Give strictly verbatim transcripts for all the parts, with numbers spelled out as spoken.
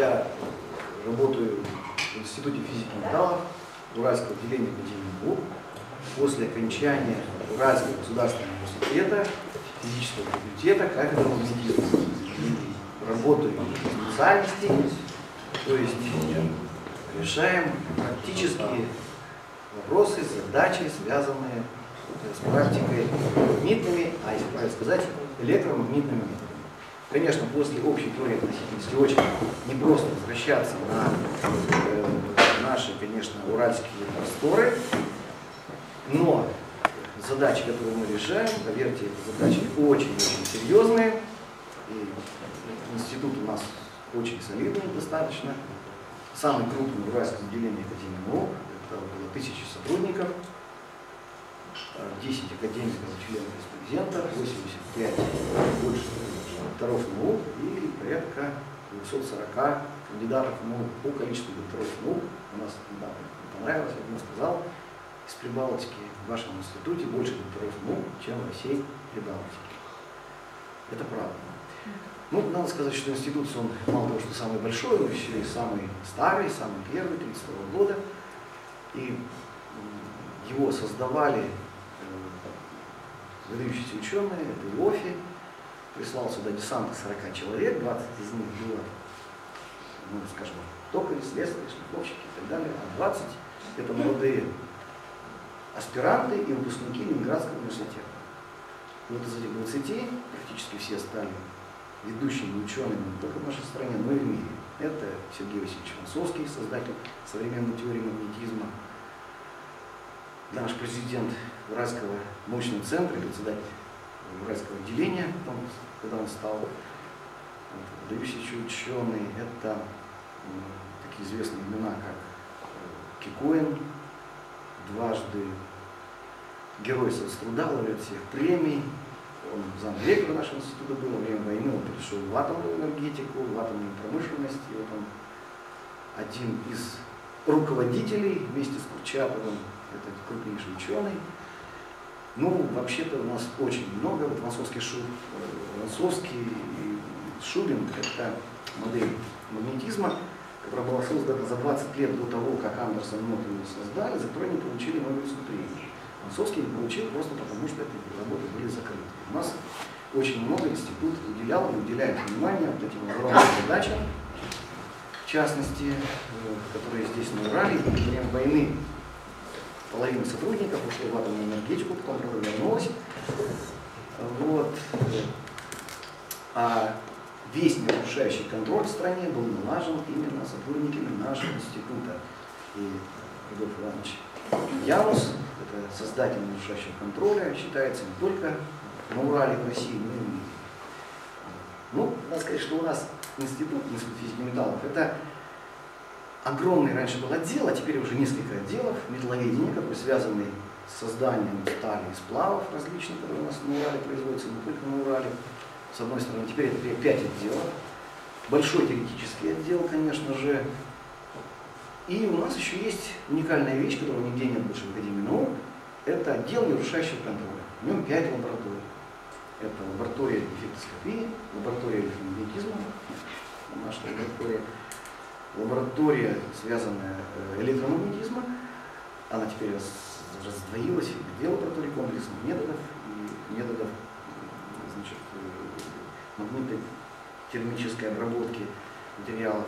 я работаю в Институте физики и металлов Уральского отделения Академии наук. После окончания Уральского государственного университета физического факультета кафедры магнетизма. Работаю по специальности, то есть решаем практические вопросы, задачи, связанные с практикой магнитными, а если правильно сказать, электромагнитными методами. Конечно, после общей теории относительности очень непросто возвращаться на э, наши, конечно, уральские просторы, но задачи, которые мы решаем, поверьте, задачи очень-очень серьезные, и институт у нас очень солидный достаточно, самый крупный в Уральском отделении Академии наук, это около тысячи сотрудников, десять академиков, членов президента, восемьдесят пять больше докторов наук и порядка двухсот сорока кандидатов наук по количеству докторов наук. У нас недавно понравилось, один сказал, из Прибалтики в вашем институте больше докторов наук, чем в России Прибалтики. Это правда. Ну, надо сказать, что институт, он мало того, что самый большой, он еще и самый старый, самый первый, тридцать второго года. И его создавали выдающиеся ученые, это Иоффе, прислал сюда десант сорока человек, двадцать из них было, ну, скажем, токари, слесари, шлифовщики и так далее, а двадцать это молодые аспиранты и выпускники Ленинградского университета. И вот из этих двадцати практически все стали ведущими учеными не только в нашей стране, но и в мире. Это Сергей Васильевич Мансовский, создатель современной теории магнетизма, наш президент Уральского научного центра, председатель Уральского отделения, потом, когда он стал выдающийся ученый, это такие известные имена, как Кикуин, дважды герой соцтруда, лауреат всех премий, он замдиректора нашего института был, во время войны он перешел в атомную энергетику, в атомную промышленность, и вот он один из руководителей вместе с Курчатовым, это крупнейший ученый. Ну, вообще-то у нас очень много, вот Мансовский, Шуб, Мансовский и Шубин, это модель магнетизма, которая была создана за двадцать лет до того, как Андерсон и Мот ее создали, за которую они получили Нобелевскую премию. Мансовский не получил просто потому, что эти работы были закрыты. У нас очень много институт уделял и уделяет внимание вот этим огромным задачам, в частности, которые здесь на Урале, во время войны половина сотрудников ушла в атомную энергетику, потом, правда, вернулась. Вот. А весь нарушающий контроль в стране был налажен именно сотрудниками нашего института. И Рудольф Иванович Янус, это создатель нарушающего контроля, считается не только на Урале, в России, но и в мире. Ну, надо сказать, что у нас институт, институт физики и металлов, это огромный раньше был отдел, а теперь уже несколько отделов металловедения, который связанный с созданием стали и сплавов различных, которые у нас на Урале производятся, не только на Урале. С одной стороны, теперь это пять отделов. Большой теоретический отдел, конечно же. И у нас еще есть уникальная вещь, которого нигде нет больше в Академии наук. Это отдел нарушающего контроля. В нем пять лабораторий. Это лаборатория эффектоскопии, лаборатория электромагнетизма, наша лаборатория, лаборатория, связанная электромагнетизма. Она теперь раздвоилась в две лаборатории комплексных методов и методов, значит, магнитно-термической обработки материалов.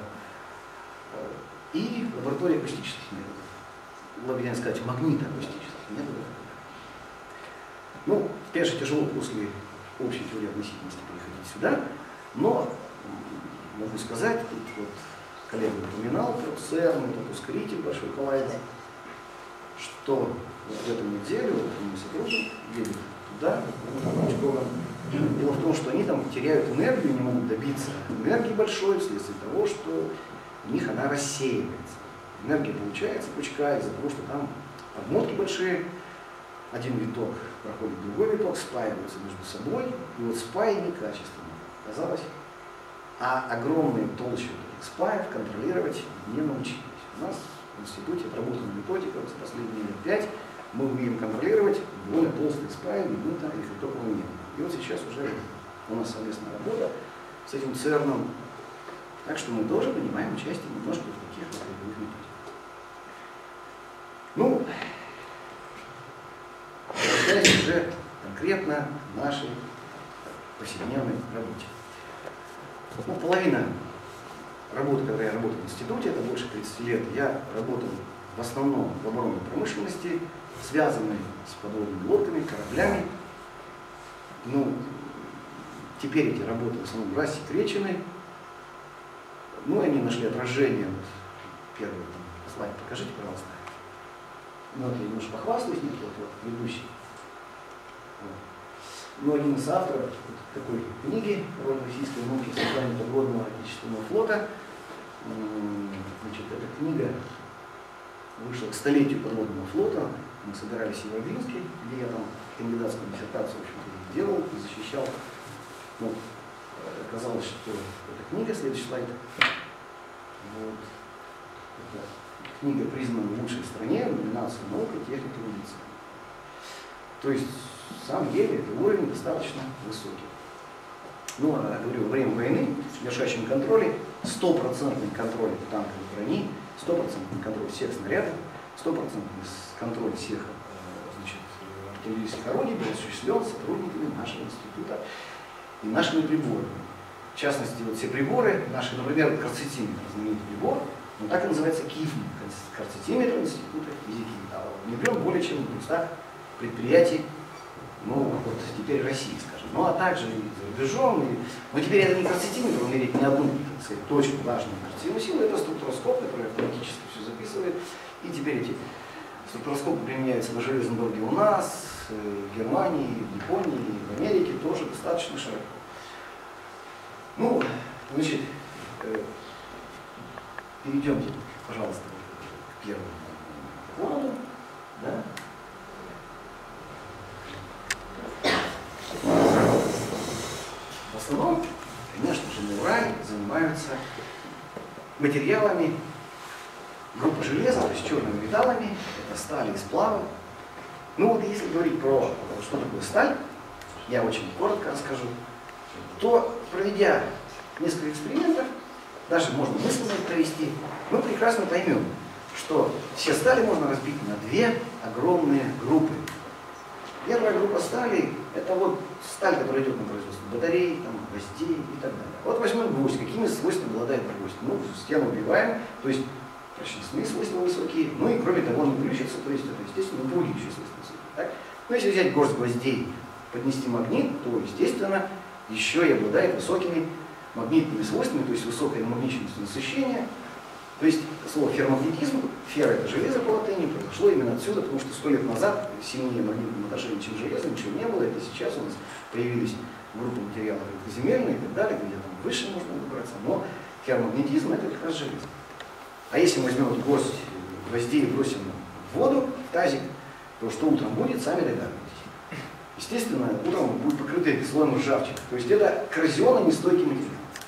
И лаборатория акустических методов. Лаборатория, сказать, магнитоакустических методов. Ну, конечно, тяжело после общей теории относительности переходить сюда, но могу сказать, тут вот коллега упоминал про ЦЕРН, этот ускоритель большой коллайдер, что вот в эту неделю вот мой сотрудник едет туда, дело в том, что они там теряют энергию, не могут добиться энергии большой вследствие того, что у них она рассеивается. Энергия получается пучка из-за того, что там подмотки большие, один виток проходит другой виток, спаиваются между собой, и вот спаи некачественные оказалось, а огромные толщи таких спаев контролировать не научились. У нас в институте отработана методика, вот за последние лет пять мы умеем контролировать более толстые спаи магнита и фитокового метода. И вот сейчас уже у нас совместная работа с этим ЦЕРНом. Так что мы тоже принимаем участие немножко в таких вот боевых методиках. Ну, возвращаясь уже конкретно к нашей повседневной работе. Ну, половина работы, когда я работал в институте, это больше тридцати лет, я работал в основном в оборонной промышленности, связанной с подводными лодками, кораблями. Ну, теперь эти работы в основном рассекречены. Ну, они нашли отражение. Вот, первый там, слайд покажите, пожалуйста. Ну, вот я немножко похвастаюсь, нет, вот, вот ведущий. Вот. Ну, один из авторов вот такой книги «Роль российской науки в создании подводного отечественного флота». Значит, эта книга вышла к столетию подводного флота. Мы собирались в Северодвинске, где я там кандидатскую диссертацию, в общем-то, делал и защищал. Ну, оказалось, что эта книга, следующий слайд, вот, эта книга признана в лучшей стране в номинации «Наука, техника, медицина». То есть, в самом деле, это уровень достаточно высокий. Ну, а, говорю, во время войны в вершащем контроле стопроцентный контроль танковой брони, стопроцентный контроль всех снарядов, стопроцентный контроль всех значит, артиллерийских орудий был осуществлен сотрудниками нашего института и нашими приборами. В частности, вот все приборы, наши, например, карцетиметр, знаменитый прибор, он так и называется КИФМ, карцетиметр института физики и металлов. Внедрен более чем в двухстах предприятий, ну, вот теперь России, скажем. Ну, а также и за рубежом. И... Но теперь это не карцетиметр, он меряет не одну, так сказать, точку важную карцетиновую силу, это структуроскоп, который автоматически все записывает. И теперь эти структуроскопы применяются на железном дороге у нас, в Германии, в Японии, в Америке тоже достаточно широко. Ну, значит, перейдемте, пожалуйста, к первому городу. Да? В основном, конечно же, на Урале занимаются материалами группы железа, то есть черными металлами, это стали и сплавы. Ну вот если говорить про что такое сталь, я очень коротко расскажу, то, проведя несколько экспериментов, даже можно мысленно их провести, мы прекрасно поймем, что все стали можно разбить на две огромные группы. Первая группа стали – это вот сталь, которая идет на производство батарей, там, гвоздей и так далее. Вот возьмем гвоздь. Какими свойствами обладает гвоздь? Ну, стену убиваем, то есть прочностные свойства высокие, ну и кроме того не плющится, то есть это, естественно, упругивающие свойства высокие. Так? Но если взять горсть гвоздей, поднести магнит, то, естественно, еще и обладает высокими магнитными свойствами, то есть высокой магничностью насыщения. То есть слово ферромагнетизм, ферро это железо по латыни, произошло именно отсюда, потому что сто лет назад сильнее магнитным отношением, чем железо, ничего не было. Это сейчас у нас появились группы материалов редкоземельные и так далее, где там выше можно выбраться, но ферромагнетизм это как раз железо. А если мы возьмем вот горсть гвоздей и бросим в воду, в тазик, то что утром будет, сами догадываетесь. Естественно, утром будет покрытый слоем ржавчины. То есть это коррозионно-нестойкий материал.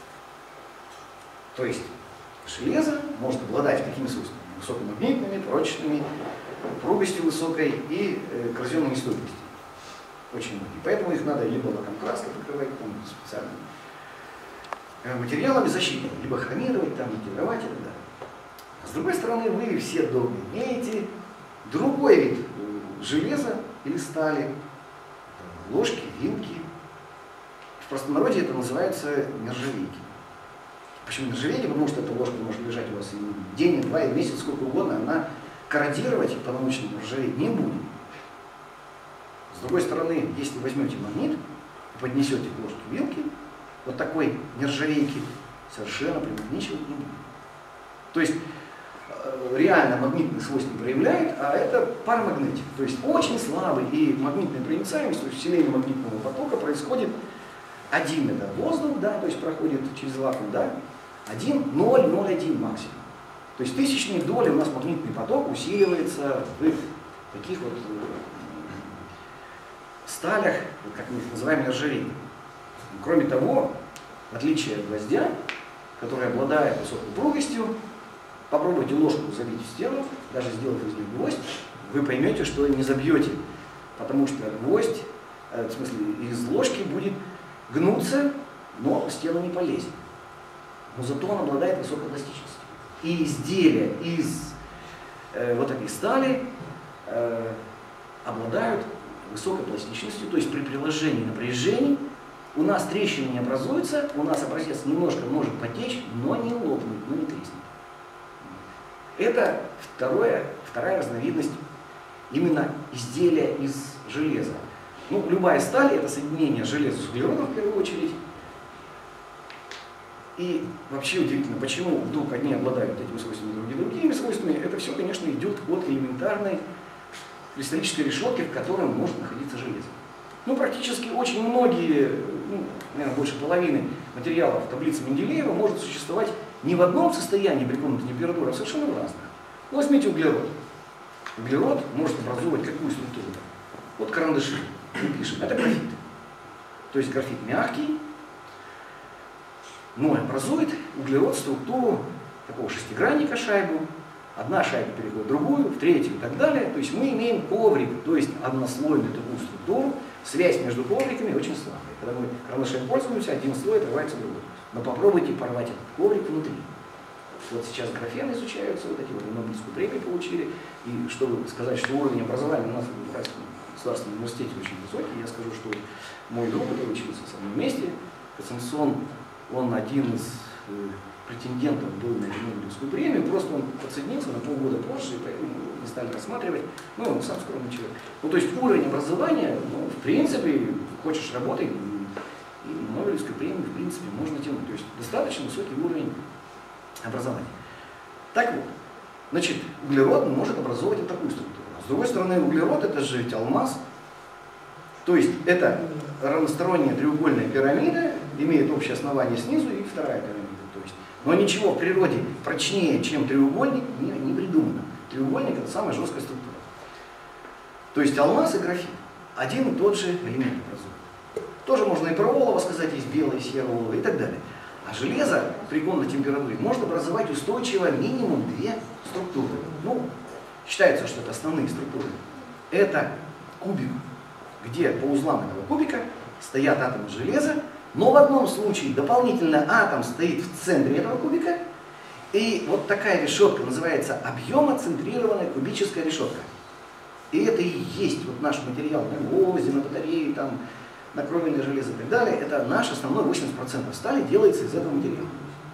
То есть железо может обладать такими свойствами: высокомагнитными, прочными, упругостью высокой и э, коррозионной нестойкостью. Очень многие. Поэтому их надо либо лаком краской покрывать там, специальными э, материалами защитными, либо хромировать, там, никелировать и так далее. С другой стороны, вы все дома имеете другой вид э, железа или стали, ложки, вилки. В простонародье это называется нержавейки. Почему нержавейки? Потому что эта ложка может лежать у вас и день, и два, и месяц, сколько угодно, она корродировать по-научному ржаветь не будет. С другой стороны, если возьмете магнит и поднесете к ложке вилки, вот такой нержавейки совершенно примагничивать не будет. То есть реально магнитные свойства проявляет, а это парамагнетик. То есть очень слабый и магнитная проницаемость, то есть усиление магнитного потока происходит один это воздух, да, то есть проходит через вакуум, да, один, ноль, ноль, один максимум. То есть тысячные доли у нас магнитный поток усиливается в таких вот сталях, как мы их называем, нержавейками. Кроме того, в отличие от гвоздя, который обладает высокой упругостью, попробуйте ложку забить в стену, даже сделав из нее гвоздь, вы поймете, что не забьете, потому что гвоздь, в смысле из ложки будет гнуться, но в стену не полезет. но зато он обладает высокой пластичностью. И изделия из э, вот этой стали э, обладают высокой пластичностью, то есть при приложении напряжений у нас трещины не образуются, у нас образец немножко может потечь, но не лопнуть, но не треснет. Это второе, вторая разновидность именно изделия из железа. Ну, любая сталь – это соединение железа с углеродом в первую очередь. И вообще удивительно, почему вдруг одни обладают этими свойствами, другие другими свойствами. Это все, конечно, идет от элементарной кристаллической решетки, в которой может находиться железо. Ну, практически очень многие, ну, наверное, больше половины материалов в таблице Менделеева может существовать не в одном состоянии при комнатной температуре, а совершенно в разных. Ну, возьмите углерод. Углерод может образовывать какую структуру? Вот карандаши. Мы пишем. Это графит. То есть графит мягкий, но образует углерод структуру такого шестигранника, шайбу. Одна шайба переходит в другую, в третью и так далее. То есть мы имеем коврик, то есть однослойную такую структуру. Связь между ковриками очень слабая. Когда мы карандашем пользуемся, один слой отрывается другой. Но попробуйте порвать этот коврик внутри. Вот сейчас графены изучаются, вот эти вот Нобелевскую премию получили. И чтобы сказать, что уровень образования у нас в Уральском государственном университете очень высокий, я скажу, что мой друг, который учился со мной вместе, Кацинсон, он один из э, претендентов был на Нобелевскую премию, просто он подсоединился на полгода позже, и поэтому не стали рассматривать. Ну, он сам скромный человек. Ну, то есть уровень образования, ну, в принципе, хочешь работать, и Нобелевскую премию, в принципе, можно тянуть. То есть достаточно высокий уровень образования. Так вот, значит, углерод может образовывать вот такую структуру. С другой стороны, углерод это же ведь алмаз. То есть это равносторонняя треугольная пирамида, имеет общее основание снизу и вторая пирамида. То есть, но ничего в природе прочнее, чем треугольник, не, не придумано. Треугольник это самая жесткая структура. То есть алмаз и графит один и тот же элемент образуют. Тоже можно и про олово сказать, есть белое, серое олово и так далее. А железо при комнатной температуре может образовать устойчиво минимум две структуры. Ну, считается, что это основные структуры. Это кубик, где по узлам этого кубика стоят атомы железа, но в одном случае дополнительно атом стоит в центре этого кубика, и вот такая решетка называется объемоцентрированная кубическая решетка. И это и есть вот наш материал на гвозди, на батареи, там, на кровельное железо и так далее. Это наш основной восемьдесят процентов стали делается из этого материала.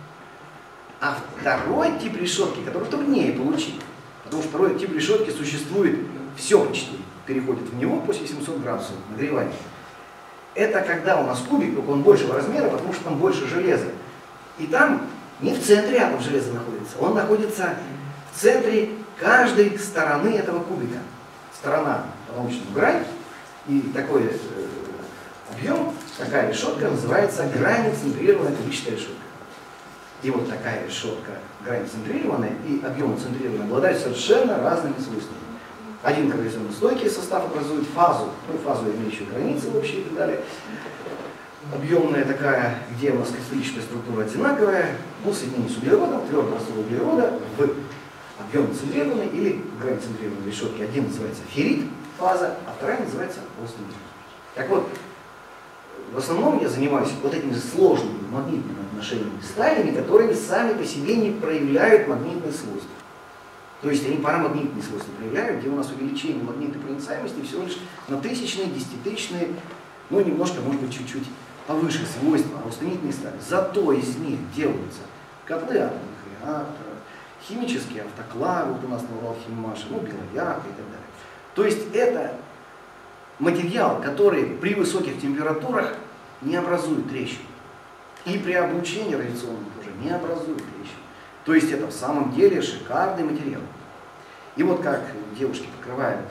А второй тип решетки, который труднее получить, потому что второй тип решетки существует, все почти переходит в него после семисот градусов нагревания. Это когда у нас кубик, только он большего размера, потому что там больше железа. И там не в центре атом железа находится, он находится в центре каждой стороны этого кубика. Сторона по-научному грань, и такой э, объем, такая решетка называется гранецентрированная кубическая решетка. И вот такая решетка гранецентрированная и объемоцентрированная обладают совершенно разными свойствами. Один коррозионно стойкий состав образует фазу, ну, фазу имеющую границы общие и так далее. Объемная такая, где у нас кристаллическая структура одинаковая, ну, соединение с углеродом, твердого слоя углерода в объемоцентрированной или гранецентрированной решетке. Один называется феррит фаза, а вторая называется остеолит. Так вот, в основном я занимаюсь вот этими сложными магнитными отношениями сталями, которые сами по себе не проявляют магнитные свойства. То есть они парамагнитные свойства проявляют, где у нас увеличение магнитной проницаемости всего лишь на тысячные, десятитысячные, ну немножко, может быть, чуть-чуть повыше свойства аустенитные стали. Зато из них делаются котлы атомных реакторов, химические автоклавы, вот у нас на Уралхиммаше, ну, белоярка и так далее. То есть это материал, который при высоких температурах не образует трещин. И при облучении радиационном тоже не образует трещин. То есть это в самом деле шикарный материал. И вот как девушки покрывают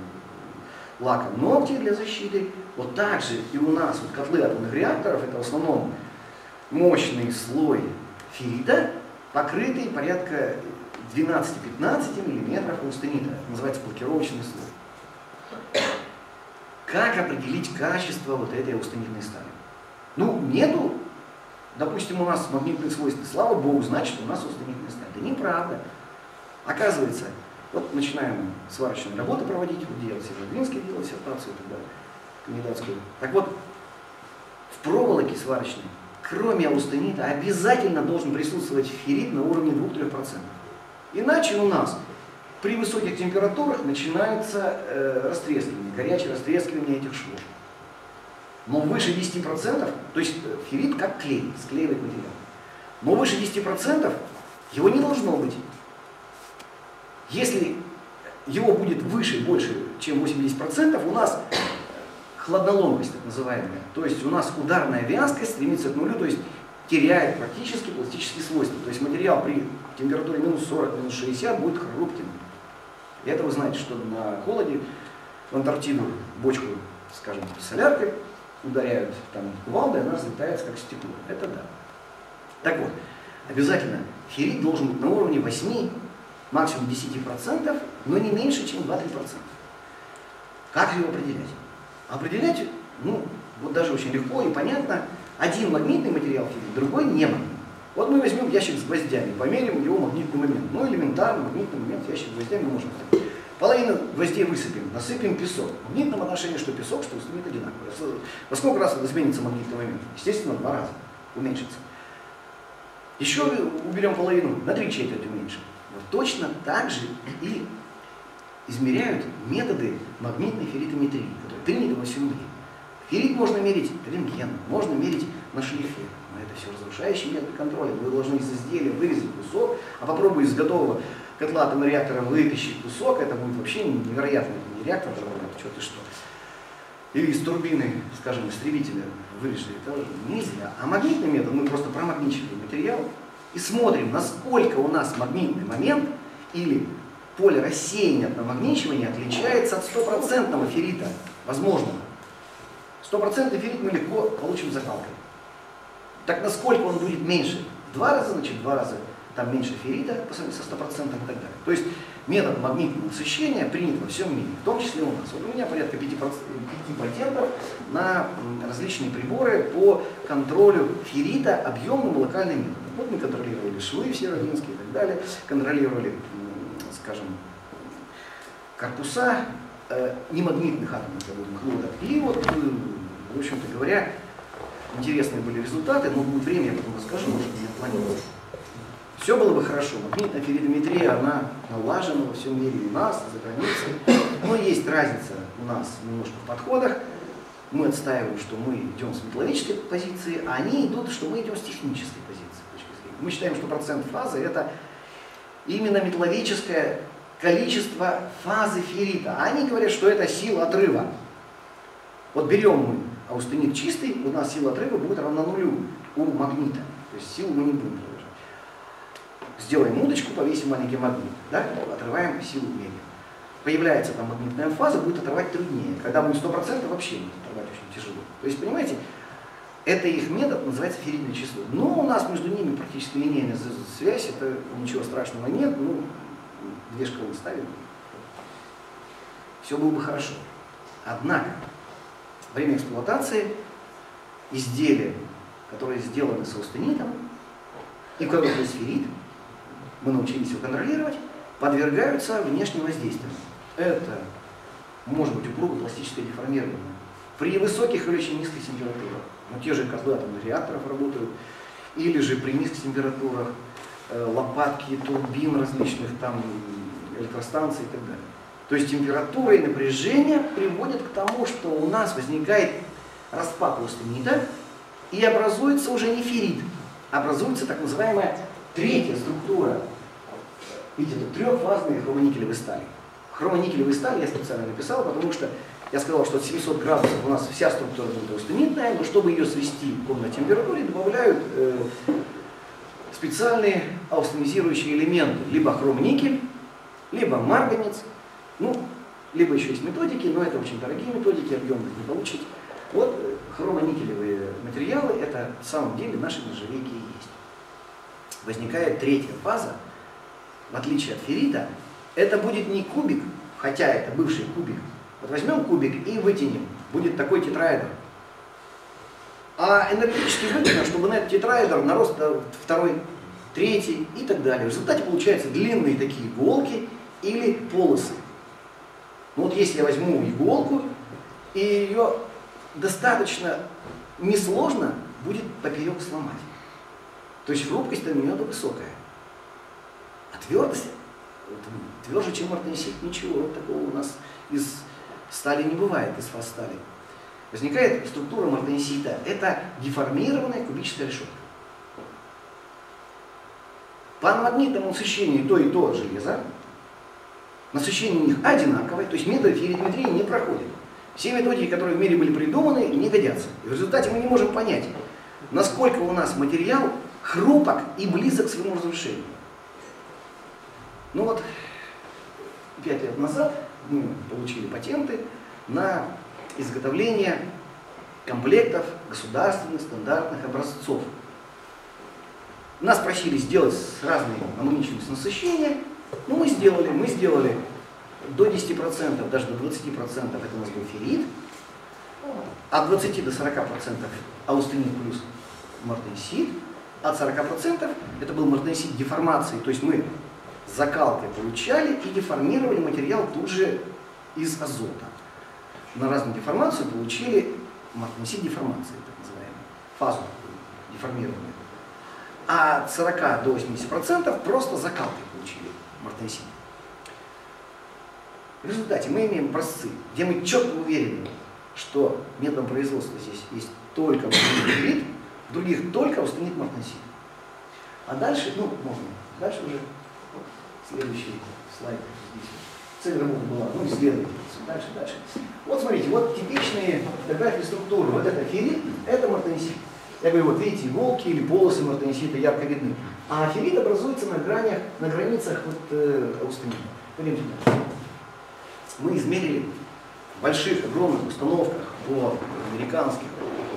лаком ногти для защиты, вот так же и у нас вот котлы атомных реакторов, это в основном мощный слой феррита, покрытый порядка двенадцати-пятнадцати миллиметров аустенита. Называется блокировочный слой. Как определить качество вот этой аустенитной стали? Ну, нету, допустим, у нас магнитные свойства, слава богу, значит, у нас аустенитная сталь. Да неправда. Оказывается, вот начинаем сварочные работы проводить, вот делал Северодвинский, делал диссертацию и так далее, кандидатскую. Так вот, в проволоке сварочной кроме аустенита, обязательно должен присутствовать феррит на уровне двух-трёх процентов. Иначе у нас при высоких температурах начинается э, растрескивание, горячее растрескивание этих швов. Но выше десяти процентов, то есть феррит как клей, склеивает материал. Но выше десяти процентов его не должно быть. Если его будет выше, больше, чем восемьдесят процентов, у нас хладноломкость, так называемая. То есть у нас ударная вязкость стремится к нулю, то есть теряет практически пластические свойства. То есть материал при температуре минус сорок, минус шестьдесят будет хрупким. И это вы знаете, что на холоде в Антарктиду бочку, скажем, с соляркой ударяют там кувалдой, она разлетается как стекло. Это да. Так вот, обязательно феррит должен быть на уровне восьми, максимум десяти процентов, но не меньше, чем два-три процента. Как его определять? Определять, ну, вот даже очень легко и понятно. Один магнитный материал феррит, другой не магнитный. Вот мы возьмем ящик с гвоздями, померим его магнитный момент. Ну, элементарно, магнитный момент, ящик с гвоздями можем. Половину гвоздей высыпем, насыпем песок. В магнитном отношении, что песок, что аустенит одинаково. Во сколько раз изменится магнитный момент? Естественно, в два раза уменьшится. Еще уберем половину, на три четверти уменьшим. Вот точно так же и измеряют методы магнитной ферритометрии, которые приняты во всем мире. Феррит можно мерить рентгеном, можно мерить на шлифе. Но это все разрушающие методы контроля. Вы должны из изделия вырезать кусок, а попробуй из готового котла атомного реактора вытащить кусок, это будет вообще невероятно. Это не реактор, это что-то что. Или из турбины, скажем, истребителя вырежали, это нельзя. А магнитный метод, мы просто промагничиваем материал и смотрим, насколько у нас магнитный момент или поле рассеяния от намагничивания отличается от стопроцентного феррита, возможного. Стопроцентный феррит мы легко получим закалкой. Так насколько он будет меньше? В два раза, значит, в два раза там меньше феррита по сравнению со стопроцентным и так далее. То есть метод магнитного насыщения принят во всем мире, в том числе у нас. Вот у меня порядка пяти патентов на различные приборы по контролю феррита объемным и локальным методом. Вот мы контролировали швы все родинские и так далее, контролировали, скажем, корпуса э, немагнитных атомных водных лодок. И вот, в общем-то говоря, интересные были результаты, но будет время, я потом расскажу, может, не отклонилось. Все было бы хорошо, магнитная ферритометрия, она налажена во всем мире, и у нас, и за границей. Но есть разница у нас немножко в подходах. Мы отстаиваем, что мы идем с металлической позиции, а они идут, что мы идем с технической позиции. Мы считаем, что процент фазы это именно металлическое количество фазы феррита. А они говорят, что это сила отрыва. Вот берем мы аустенит чистый, у нас сила отрыва будет равна нулю у магнита. То есть силу мы не будем продолжать. Сделаем удочку, повесим маленький магнит, да? Отрываем силу меряем. Появляется там магнитная фаза, будет отрывать труднее. Когда будет сто процентов, вообще будет отрывать очень тяжело. То есть, понимаете, это их метод называется ферритное число. Но у нас между ними практически линейная связь, это ничего страшного нет, ну, две шкалы ставим. Все было бы хорошо. Однако, во время эксплуатации изделия, которые сделаны с аустенитом, и в которых есть феррит, мы научились его контролировать, подвергаются внешним воздействиям. Это может быть упруго-пластическое деформирование при высоких или очень низких температурах. Ну, те же котлы атомных реакторов работают, или же при низких температурах э, лопатки, турбин различных, там, электростанций и так далее. То есть температура и напряжение приводят к тому, что у нас возникает распад аустенита и образуется уже не феррит, образуется так называемая третья структура. Видите, это трехфазные хромоникелевые стали. Хромоникелевые стали я специально написал, потому что я сказал, что от семисот градусов у нас вся структура будет аустенитная, но чтобы ее свести к комнатной температуре, добавляют э, специальные аустенизирующие элементы. Либо хромникель, либо марганец, ну, либо еще есть методики, но это очень дорогие методики, объемных не получить. Вот э, хромоникелевые материалы, это в самом деле наши нержавейки и есть. Возникает третья фаза, в отличие от феррита, это будет не кубик, хотя это бывший кубик. Вот возьмем кубик и вытянем, будет такой тетраэдр. А энергетически выгодно, чтобы на этот тетраэдр нарос второй, третий и так далее. В результате получаются длинные такие иголки или полосы. Ну вот если я возьму иголку, и ее достаточно несложно будет поперек сломать. То есть хрупкость у нее высокая. А твердость, тверже, чем мартенсит, ничего вот такого у нас из стали не бывает, из фасстали. Возникает структура мартенсита, это деформированная кубическая решетка. По магнитному насыщению то и то железо, насыщение у них одинаковое, то есть методы ферритметрии не проходят. Все методики, которые в мире были придуманы, не годятся. И в результате мы не можем понять, насколько у нас материал хрупок и близок к своему разрушению. Ну вот, пять лет назад мы получили патенты на изготовление комплектов государственных стандартных образцов. Нас просили сделать с разной аммоничностью насыщения, но мы сделали, мы сделали до десяти процентов, даже до двадцати процентов это у нас был феррит, от двадцати до сорока процентов аустенит плюс мартенсит, от сорока процентов это был мартенсит деформации, то есть мы закалкой получали и деформировали материал тут же из азота. На разную деформацию получили мартенсит деформации, так называемую, фазу деформированную. А от сорока до восьмидесяти процентов просто закалкой получили мартенсит. В результате мы имеем образцы, где мы четко уверены, что методом производства здесь есть только феррит, в других только аустенит мартенсит. А дальше, ну, можно, дальше уже следующий слайд. Цель работы была, ну, исследовать. Дальше, дальше. Вот смотрите, вот типичные фотографии структуры. Вот это феррит, это мартенсит. Я говорю, вот видите, иголки или полосы мартенсита ярко видны. А феррит образуется на гранях, на границах вот, э, аустенита. Пойдемте дальше. Мы измерили в больших, огромных установках, по американских,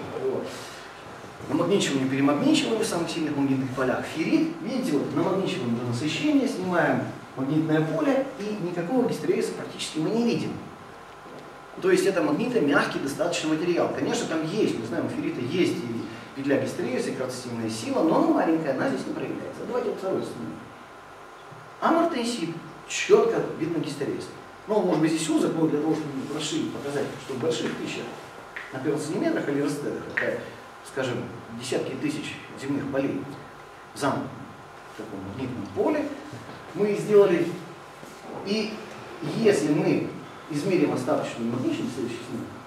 по намагничиванию, перемагничиванию в самых сильных магнитных полях. Феррит, видите, вот намагничиваем до насыщения, снимаем магнитное поле, и никакого гистерезиса практически мы не видим. То есть это магнитно-мягкий достаточно материал. Конечно, там есть, мы знаем, у феррита есть и петля гистерезиса, и крацетивная сила, но она маленькая, она здесь не проявляется. Давайте вот второй снимем. А мартенсит четко видно гистерез. Ну, может быть, здесь узок, но для того, чтобы расширить, показать, что в больших тысячах на первых сантиметрах или растедах, это, скажем, десятки тысяч земных полей замкнутых в таком магнитном поле, мы сделали, и если мы измерим остаточную магничность, следующий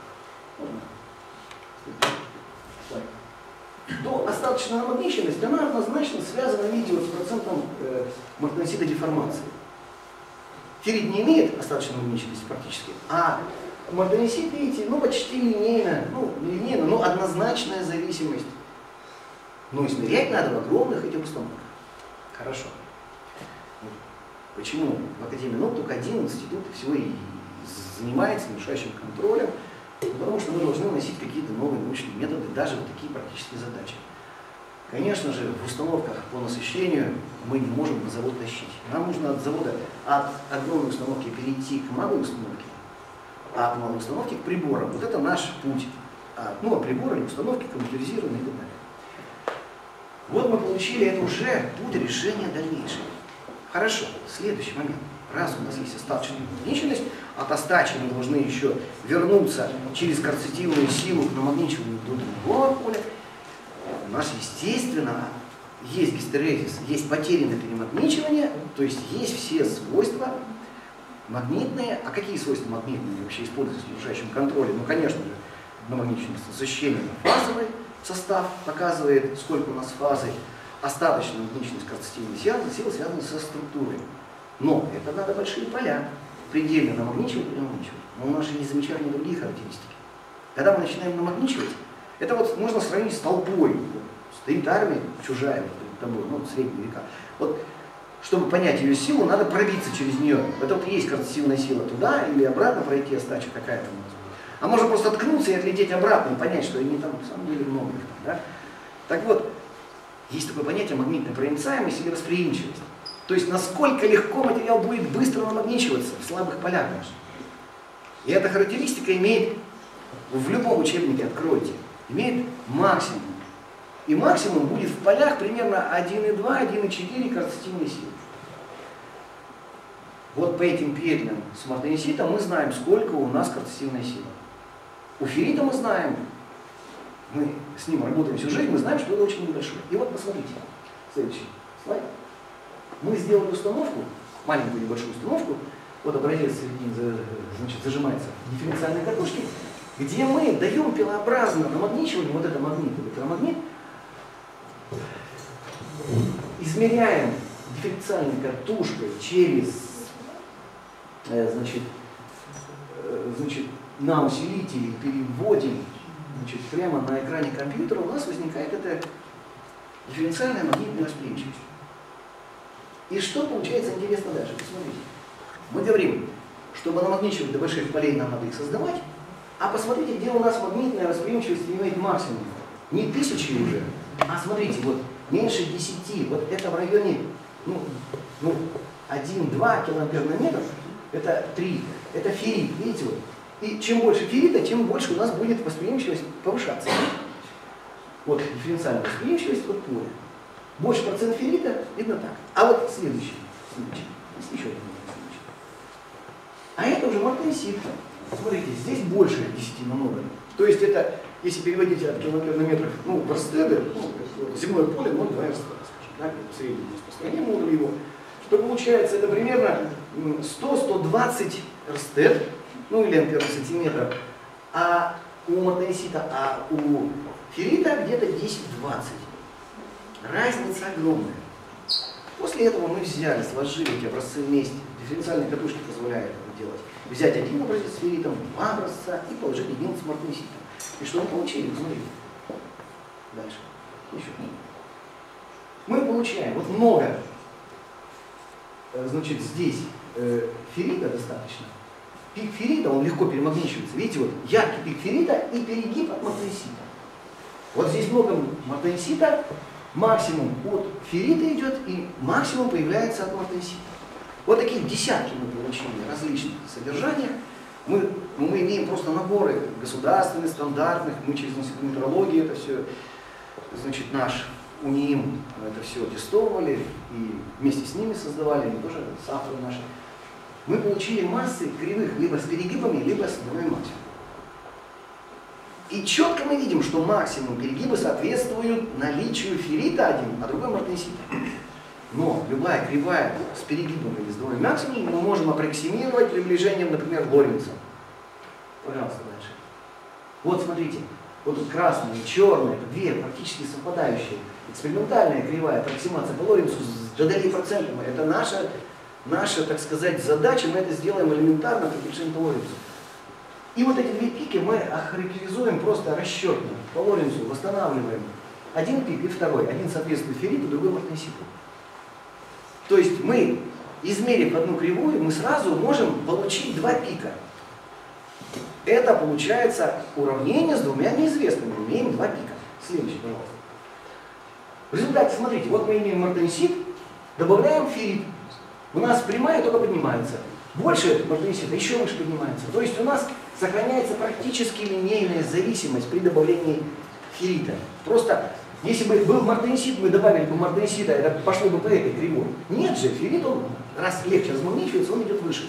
снимок, то остаточная магничность, она однозначно связана, видите, вот с процентом э, мартенсита деформации. Феррит не имеет остаточной магничности практически, а мартенсит, видите, ну почти линейно, ну не линейно, но однозначная зависимость. Но измерять надо в огромных этих установках. Хорошо. Почему в Академии наук только один институт всего и занимается мешающим контролем? Потому что мы должны носить какие-то новые научные методы, даже вот такие практические задачи. Конечно же, в установках по насыщению мы не можем на завод тащить. Нам нужно от завода, от огромной установки перейти к малой установке, а от малой установки к приборам. Вот это наш путь. А, ну, а приборы или установки компьютеризированы и так далее. Вот мы получили, это уже путь решения дальнейшего. Хорошо, следующий момент. Раз у нас есть остаточная магничность, от остачи мы должны еще вернуться через корцетивную силу к намагничиванию до другого поля. У нас, естественно, есть гистерезис, есть потерянное перемагничивание, то есть есть все свойства магнитные. А какие свойства магнитные вообще используются в окружающем контроле? Ну, конечно же, намагниченность насыщения, фазовый состав показывает, сколько у нас фазы. Остаточная магничность корцетивной силы связана со структурой. Но это надо большие поля, предельно намагничивать и намагничивать. Но у нас же не замечали другие характеристики. Когда мы начинаем намагничивать, это вот можно сравнить с толпой. Стоит армия чужая вот перед тобой, ну, средние века. Вот, чтобы понять ее силу, надо пробиться через нее. Это вот и есть корцетивная сила туда или обратно пройти, остача какая-то у нас. А можно просто откнуться и отлететь обратно и понять, что они там на самом деле много их там, да? Так вот, есть такое понятие магнитная проницаемость или восприимчивость. То есть, насколько легко материал будет быстро намагничиваться в слабых полях наших. И эта характеристика имеет, в любом учебнике откройте, имеет максимум. И максимум будет в полях примерно один и два — один и четыре корцетивной силы. Вот по этим петлям с мартенситом мы знаем, сколько у нас корцетивная сила. У феррита мы знаем мы с ним работаем всю жизнь, мы знаем, что это очень небольшое. И вот посмотрите, следующий слайд. Мы сделали установку, маленькую небольшую установку, вот образец середине, значит, зажимается в дифференциальной катушке, где мы даем пилообразно намагничивание, вот это магнит, электромагнит, измеряем дифференциальной катушкой через, значит, значит, на усилитель, переводим, значит, прямо на экране компьютера, у нас возникает эта дифференциальная магнитная восприимчивость. И что получается интересно дальше? Посмотрите. Мы говорим, чтобы намагничивать до больших полей, нам надо их создавать, а посмотрите, где у нас магнитная восприимчивость имеет максимум. Не тысячи уже, а смотрите, вот меньше десяти, вот это в районе, ну, ну один-два килоампер на метр, это три, это феррит, видите вот. И чем больше феррита, тем больше у нас будет восприимчивость повышаться. Вот дифференциальная восприимчивость от поля. Больше процент феррита, видно так. А вот следующий, следующий, есть еще один следующий. А это уже мартенсит. Смотрите, здесь больше десяти намного. То есть это, если переводить от километра на метров, ну, в эрстеды, ну, земное поле ноль целых два эрстеда, скажем, да, в среднем здесь по стране модуль его, то получается это примерно сто — сто двадцать эрстед, ну или ампер на сантиметр, а у мартенсита, а у феррита где-то десять-двадцать. Разница огромная. После этого мы взяли, сложили эти образцы вместе. Дифференциальные катушки позволяют это делать. Взять один образец с ферритом, два образца и положить единицу с мартенситом. И что мы получили? Смотрите. Дальше. Еще. Мы получаем вот много, значит, здесь э, феррита достаточно. Пик феррита, он легко перемагничивается. Видите, вот яркий пик феррита и перегиб от мартенсита. Вот здесь много мартенсита, максимум от феррита идет и максимум появляется от мартенсита. Вот такие десятки мы получили различных содержаний. Мы, мы имеем просто наборы государственных, стандартных, мы через институт метрологии это все, значит, наш УНИИМ это все тестировали и вместе с ними создавали, они тоже авторы наши. Мы получили массы кривых либо с перегибами, либо с двумя максимумом. И четко мы видим, что максимум перегиба соответствуют наличию феррита один, а другой мартенсита. Но любая кривая с перегибом или с двумя максимумом мы можем аппроксимировать приближением, например, Лоренца. Пожалуйста, дальше. Вот смотрите, вот тут красные и черные, это две практически совпадающие. Экспериментальная кривая аппроксимация по Лоренцу с джи процентом. Это наша, наша, так сказать, задача, мы это сделаем элементарно приближением по Лоренцу. И вот эти две пики мы охарактеризуем просто расчетно. По Лоренцу восстанавливаем один пик и второй. Один соответствует ферриту, другой мартенситу. То есть мы, измерив одну кривую, мы сразу можем получить два пика. Это получается уравнение с двумя неизвестными. Мы имеем два пика. Следующий, пожалуйста. В результате, смотрите, вот мы имеем мартенсит, добавляем феррит. У нас прямая только поднимается. Больше мартенсита еще выше поднимается. То есть у нас сохраняется практически линейная зависимость при добавлении феррита. Просто, если бы был мартенсит, мы добавили бы мартенсита, это пошло бы по этой кривой. Нет же, феррит, он, раз легче размагничивается, он идет выше.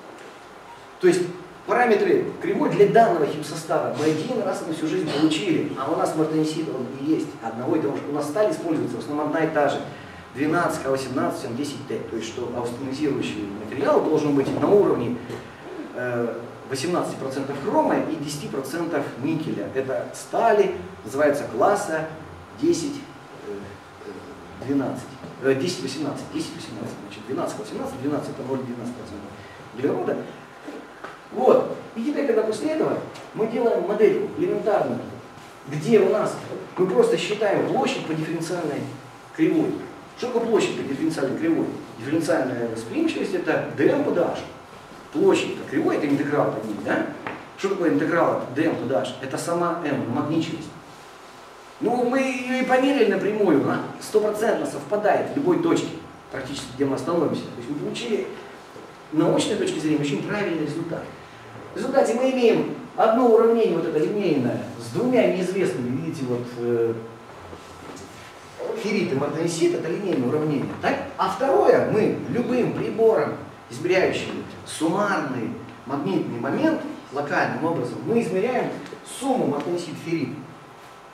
То есть параметры кривой для данного химсостава мы один раз на всю жизнь получили, а у нас мартенсит, он и есть одного и того же. У нас сталь используется в основном одна и та же. двенадцать К восемнадцать М десять Т. То есть, что аустенизирующий материал должен быть на уровне э, восемнадцать процентов хрома и десять процентов никеля. Это стали, называется класса десять двенадцать. десять восемнадцать. десять восемнадцать. Значит, двенадцать восемнадцать, двенадцать это ноль целых двенадцать процентов углерода. Вот. И теперь, когда после этого мы делаем модель элементарную, где у нас мы просто считаем площадь по дифференциальной кривой. Что такое площадь по дифференциальной кривой? Дифференциальная восприимчивость это dm по dh. Площадь по кривой это интеграл под ней, да? Что такое интеграл от dm по dh? Это сама m, магничность. Ну, мы ее и померили напрямую, она стопроцентно совпадает в любой точке, практически, где мы остановимся. То есть мы получили научной точки зрения очень правильный результат. В результате мы имеем одно уравнение, вот это линейное, с двумя неизвестными, видите, вот э, феррит и мартенсит, это линейное уравнение. Так? А второе, мы любым прибором, измеряющим суммарный магнитный момент, локальным образом, мы измеряем сумму мартенсит-феррит.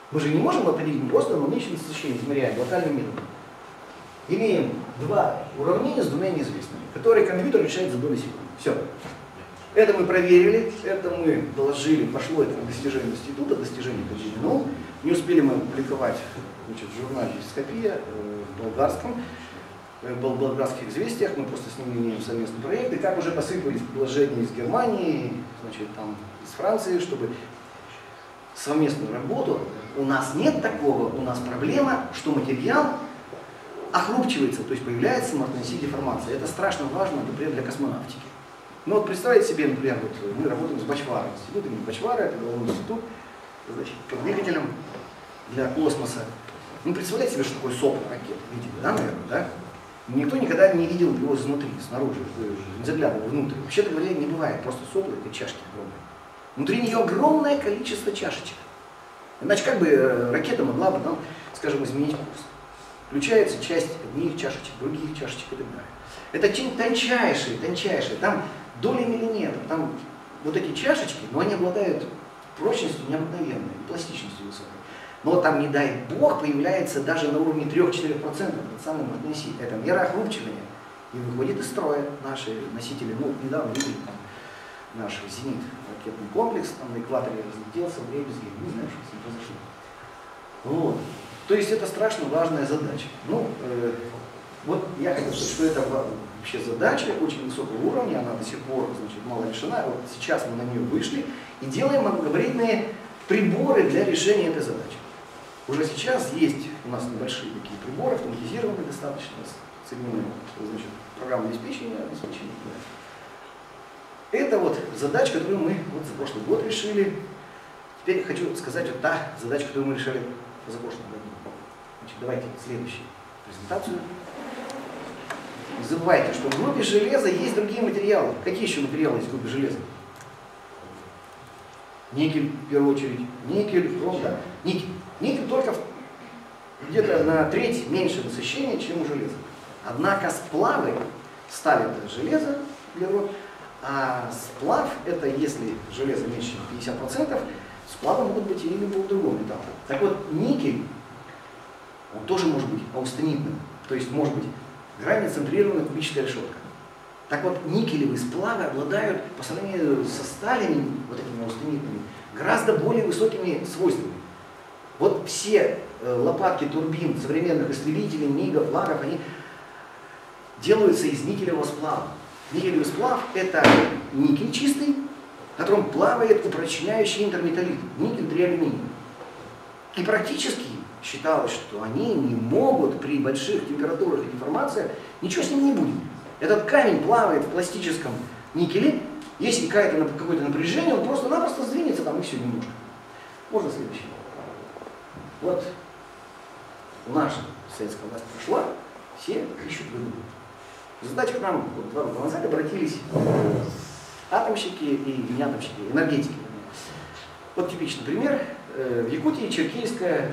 Мы же не можем определить просто магнитное насыщение, измеряем локальным методом. Имеем два уравнения с двумя неизвестными, которые компьютер решает за доли секунды. Все. Это мы проверили, это мы доложили, пошло это на достижение института, достижение подтверждено. Не успели мы опубликовать, значит, в журнале «Скопия» э, в болгарском, э, в болгарских известиях, мы просто с ними имеем совместный проект, и как уже посыпались предложения из Германии, значит, там, из Франции, чтобы совместную работу. У нас нет такого, у нас проблема, что материал охрупчивается, то есть появляется мартенси деформация. Это страшно важно, например, для космонавтики. Ну вот представьте себе, например, вот мы работаем с Бачвара, институт имени Бачвара, это головной институт, значит, по двигателям для космоса. Ну представляете себе, что такое сопло ракет, видите, да, наверное, да? Никто никогда не видел его изнутри, снаружи, не заглядывал внутрь. Вообще-то говоря, не бывает, просто сопло — это чашки огромные. Внутри нее огромное количество чашечек. Иначе как бы ракета могла бы, ну, скажем, изменить курс? Включается часть одних чашечек, других чашечек и так далее. Это тончайшие, тончайшие, там доли миллиметра, там вот эти чашечки, но они обладают прочностью необыкновенной, и пластичностью высокой. Но там, не дай бог, появляется даже на уровне трёх-четырёх процентов этот самый мартенси. Это мера охрупчивания. И выходит из строя наши носители. Ну, недавно видели там наш «Зенит» ракетный комплекс, там на экваторе разлетелся, в дребезги, не знаю, что с ним произошло. Вот. То есть это страшно важная задача. Ну, э, вот я хотел сказать, что это вообще задача очень высокого уровня, она до сих пор, значит, мало решена. Вот сейчас мы на нее вышли и делаем малогабаритные приборы для решения этой задачи. Уже сейчас есть у нас небольшие такие приборы, автоматизированные достаточно, с современным, значит, программное обеспечение, обеспечение. Это вот задача, которую мы вот за прошлый год решили. Теперь хочу сказать, вот та задача, которую мы решили за прошлым году. Значит, давайте следующую презентацию. Не забывайте, что в группе железа есть другие материалы. Какие еще материалы есть в группе железа? Никель, в первую очередь. Никель, хром, да. Никель. Никель только где-то на треть меньше насыщения, чем у железа. Однако сплавы ставят железо, углерод, а сплав — это если железо меньше, чем пятьдесят процентов, сплавы могут быть и любого другого металла. Так вот, никель, он тоже может быть аустенитным, то есть может быть гранецентрированная кубическая решетка. Так вот, никелевые сплавы обладают по сравнению со сталями, вот этими аустенитными, гораздо более высокими свойствами. Вот все э, лопатки турбин современных истребителей, мигов, лагов, они делаются из никелевого сплава. Никелевый сплав — это никель чистый, в котором плавает упрочняющий интерметаллит, никель три алюминия. И практически считалось, что они не могут при больших температурах и деформациях, ничего с ним не будет. Этот камень плавает в пластическом никеле, если какое-то какое-то напряжение, он просто-напросто сдвинется там и все немножко. Можно следующий. Вот наша советская власть прошла, все ищут выгоду. В результате к нам вот, два года назад обратились атомщики и не атомщики, энергетики. Вот типичный пример. В Якутии Черкейская,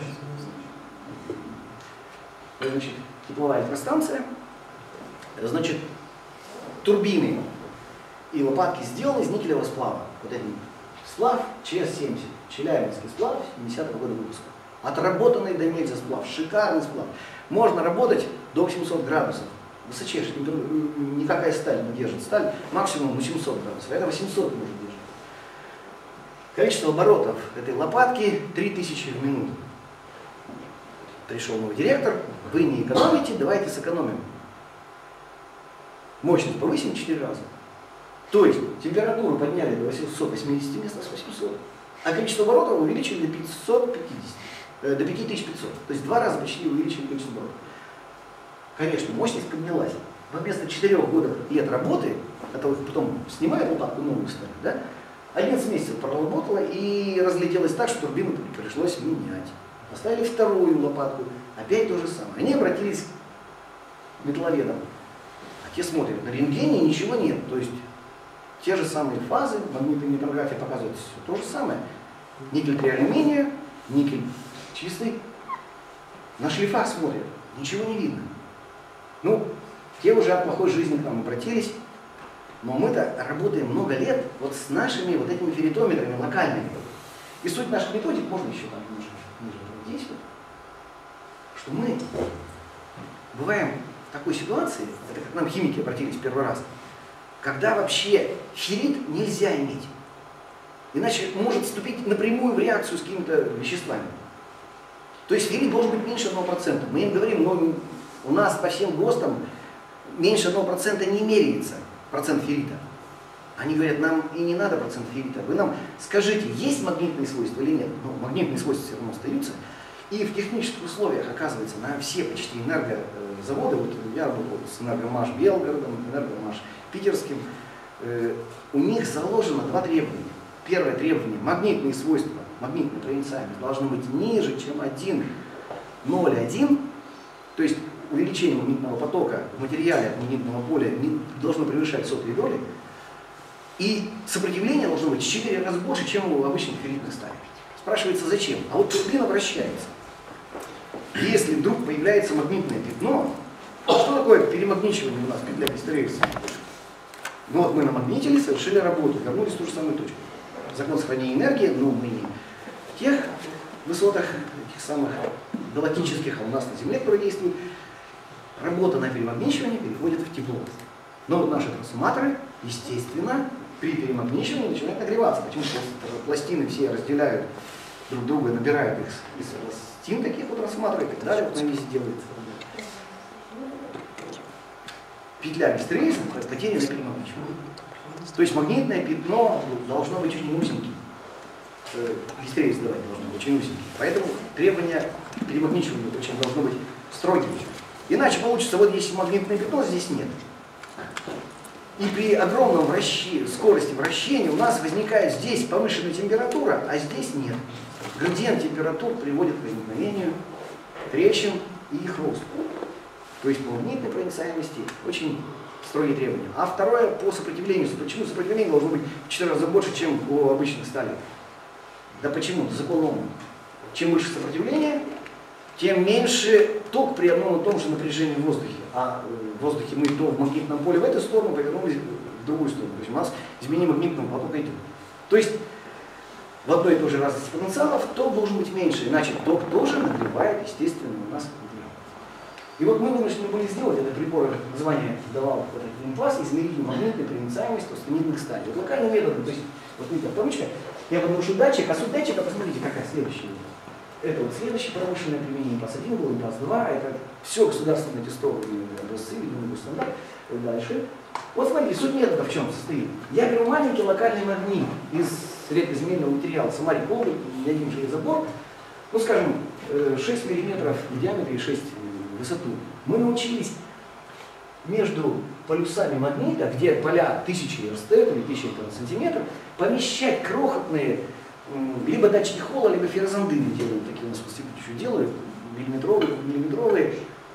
значит, тепловая электростанция. Значит, турбины и лопатки сделаны из никелевого сплава. Вот этот сплав ЧС семьдесят, Челябинский сплав семидесятого года выпуска. Отработанный до нельзя сплав, шикарный сплав. Можно работать до восьмисот градусов. Высочайшая температура, никакая сталь не держит. Сталь максимум восемьсот градусов, это восемьсот может держать. Количество оборотов этой лопатки три тысячи в минуту. Пришел новый директор, вы не экономите, давайте сэкономим. Мощность повысим в четыре раза. То есть температуру подняли до восьмисот восьмидесяти вместо восьмисот, а количество оборотов увеличили до пятисот пятидесяти, э, до пяти тысяч пятисот. То есть два раза почти увеличили количество оборотов. Конечно, мощность поднялась. Но вместо четырёх годов лет работы, которых потом снимают лопатку, новую ставят, да, одиннадцать месяцев проработала и разлетелась так, что турбину пришлось менять. Поставили вторую лопатку, опять то же самое. Они обратились к металловедам. А те смотрят, на рентгене ничего нет. То есть те же самые фазы, магнитная металлография показывает все то же самое. Никель три алюминия, никель чистый. На шлифах смотрят, ничего не видно. Ну, те уже от плохой жизни к нам обратились, но мы-то работаем много лет вот с нашими вот этими ферритометрами локальными. И суть наших методик, можно еще там немножко ниже, вот здесь вот, что мы бываем в такой ситуации, это как к нам химики обратились в первый раз, когда вообще феррит нельзя иметь. Иначе может вступить напрямую в реакцию с какими-то веществами. То есть феррит должен быть меньше одного процента. Мы им говорим, но у нас по всем ГОСТам меньше одного процента не меряется процент феррита. Они говорят, нам и не надо процент феррита. Вы нам скажите, есть магнитные свойства или нет. Ну, магнитные свойства все равно остаются. И в технических условиях, оказывается, на все почти энергозаводы, вот я работал с Энергомаш Белгородом, Энергомаш Питерским, э, у них заложено два требования. Первое требование – магнитные свойства, магнитная проницаемость должны быть ниже, чем один ноль один, то есть увеличение магнитного потока в материале от магнитного поля не должно превышать сотые доли, и сопротивление должно быть в четыре раза больше, чем у обычных ферритных сталей. Спрашивается, зачем? А вот турбина вращается. Если вдруг появляется магнитное пятно, что такое перемагничивание у нас для гистереиса? Ну вот мы намагнитили, совершили работу, вернулись в ту же самую точку. Закон сохранения энергии, ну мы не в тех высотах, этих самых галактических, а у нас на Земле, которые действуют, работа на перемагничивание переходит в тепло. Но вот наши трансформаторы, естественно, при перемагничивании начинают нагреваться. Почему? Что пластины все разделяют друг друга, набирают их из пластин, таких вот трансформаторов и так далее, вот на весь делается. Петля гистереиса, потери на перемагничивании. То есть магнитное пятно должно быть очень узеньким. Гистереис давать должно быть очень узеньким. Поэтому требования перемагничивания очень должно быть строгими. Иначе получится, вот есть магнитное пятно, здесь нет. И при огромном вращении, скорости вращения у нас возникает здесь повышенная температура, а здесь нет. Градиент температур приводит к возникновению трещин и их росту. То есть по магнитной проницаемости очень строгие требования. А второе по сопротивлению. Почему сопротивление должно быть в четыре раза больше, чем у обычных сталей? Да почему? Закон Ома. Чем выше сопротивление, тем меньше ток при одном и том же напряжении в воздухе. А в воздухе мы то в магнитном поле в эту сторону повернулись в другую сторону. То есть у нас изменение магнитного потока идет. То есть в одной и той же разности потенциалов ток должен быть меньше, иначе ток тоже нагревает, естественно, у нас материал. И вот мы вынуждены были сделать, это прибор, название давал этот импас, измерить магнитную проницаемость остальных стадий. Вот локальным методом, то есть вот видите, авторучка, я подношу датчик, а суть датчика, посмотрите, какая следующая. Это вот следующее промышленное применение, импас один был, импас два, это все государственные тестованные образцы, видимый стандарт, и дальше. Вот смотрите, суть метода в чем состоит. Я беру маленький локальный магнит из редкоземельного материала, самарий полый, не один железобор, ну скажем, шесть миллиметров в диаметре и шесть в высоту. Мы научились между полюсами магнита, где поля тысячи РСТ, или тысячи сантиметров, помещать крохотные либо датчики Холла, либо феррозондыны делают, такие у нас в институте еще делают, миллиметровые, миллиметровые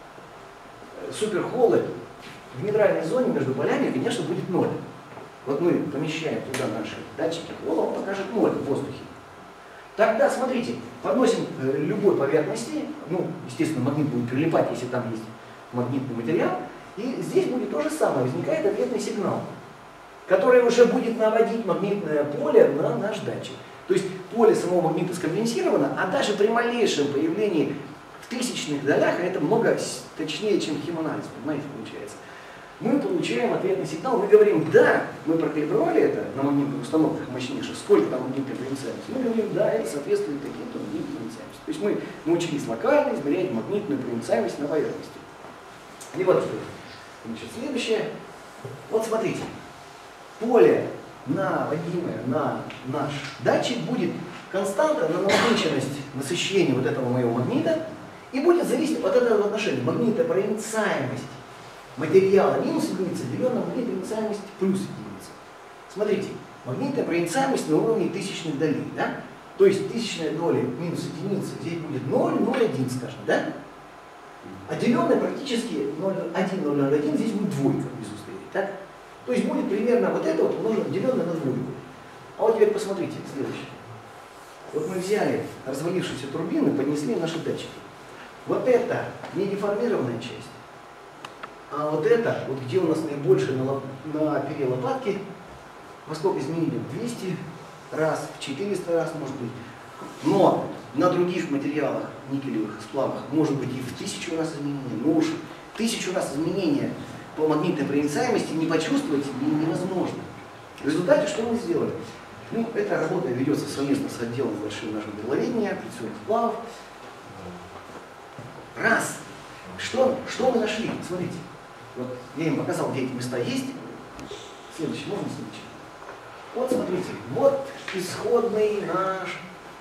суперхоллы. В нейтральной зоне между полями, конечно, будет ноль. Вот мы помещаем туда наши датчики Холла, он покажет ноль в воздухе. Тогда, смотрите, подносим к любой поверхности, ну, естественно, магнит будет прилипать, если там есть магнитный материал, и здесь будет то же самое, возникает ответный сигнал, который уже будет наводить магнитное поле на наш датчик. То есть поле самого магнита скомпенсировано, а даже при малейшем появлении в тысячных долях, а это много точнее, чем химанализ, понимаете, получается. Мы получаем ответный сигнал, мы говорим, да, мы прокалибровали это на магнитных установках мощнейших, сколько там магнитной проницаемости. Мы говорим, да, это соответствует таким-то магнитной проницаемости. То есть мы научились локально измерять магнитную проницаемость на поверхности. И вот что. Значит, следующее. Вот смотрите, поле, наводимое на наш датчик, будет константа на насыщенность насыщения вот этого моего магнита и будет зависеть от этого отношения. Магнитная проницаемость материала минус единица, делена на магнитная проницаемость плюс единица. Смотрите, магнитная проницаемость на уровне тысячных долей, да? То есть тысячная доля минус единица, здесь будет ноль, ноль, один, скажем, да? А деленная практически ноль, один, ноль, ноль, один, здесь будет двойка внизу стоит, так? То есть будет примерно вот это вот умножено, деленное на двойку. А вот теперь посмотрите, следующее. Вот мы взяли развалившиеся турбины, поднесли наши датчики. Вот это не деформированная часть. А вот это, вот где у нас наибольшее на, лоп... на пере лопатки, во сколько изменили? двести раз, в четыреста раз может быть. Но на других материалах, никелевых сплавах, может быть и в тысячу раз изменения. Ну уж тысячу раз изменения по магнитной проницаемости не почувствовать невозможно. В результате что мы сделали? Ну, эта работа ведется совместно с отделом большого нашего металловедения, аппликационных сплавов. Раз. Что, что мы нашли? Смотрите. Вот я им показал, где эти места есть. Следующий, можно следующий? Вот смотрите, вот исходный наш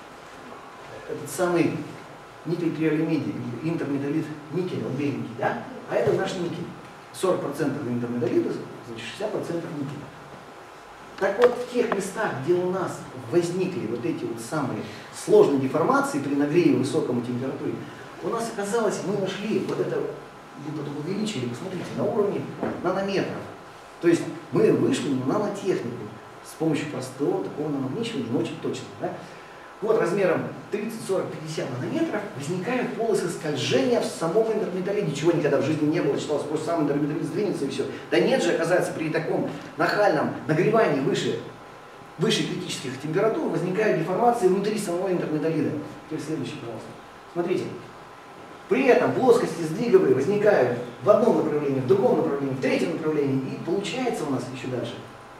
этот самый никель три алюминий, интерметаллит никель, он беленький, да? А это наш никель. сорок процентов интерметаллита, значит шестьдесят процентов никеля. Так вот, в тех местах, где у нас возникли вот эти вот самые сложные деформации при нагреве высокому температуре, у нас оказалось, мы нашли вот это, мы потом увеличили, посмотрите, на уровне нанометров. То есть мы вышли на нанотехнику с помощью простого такого наномагничивания, но очень точно. Да? Вот размером тридцать, сорок, пятьдесят нанометров возникают полосы скольжения в самом интерметаллите. Ничего никогда в жизни не было, считалось, просто сам интерметаллит сдвинется и все. Да нет же, оказывается, при таком нахальном нагревании выше, выше критических температур возникают деформации внутри самого интерметаллита. Теперь следующий, пожалуйста. Смотрите. При этом плоскости сдвиговые возникают в одном направлении, в другом направлении, в третьем направлении. И получается у нас еще дальше.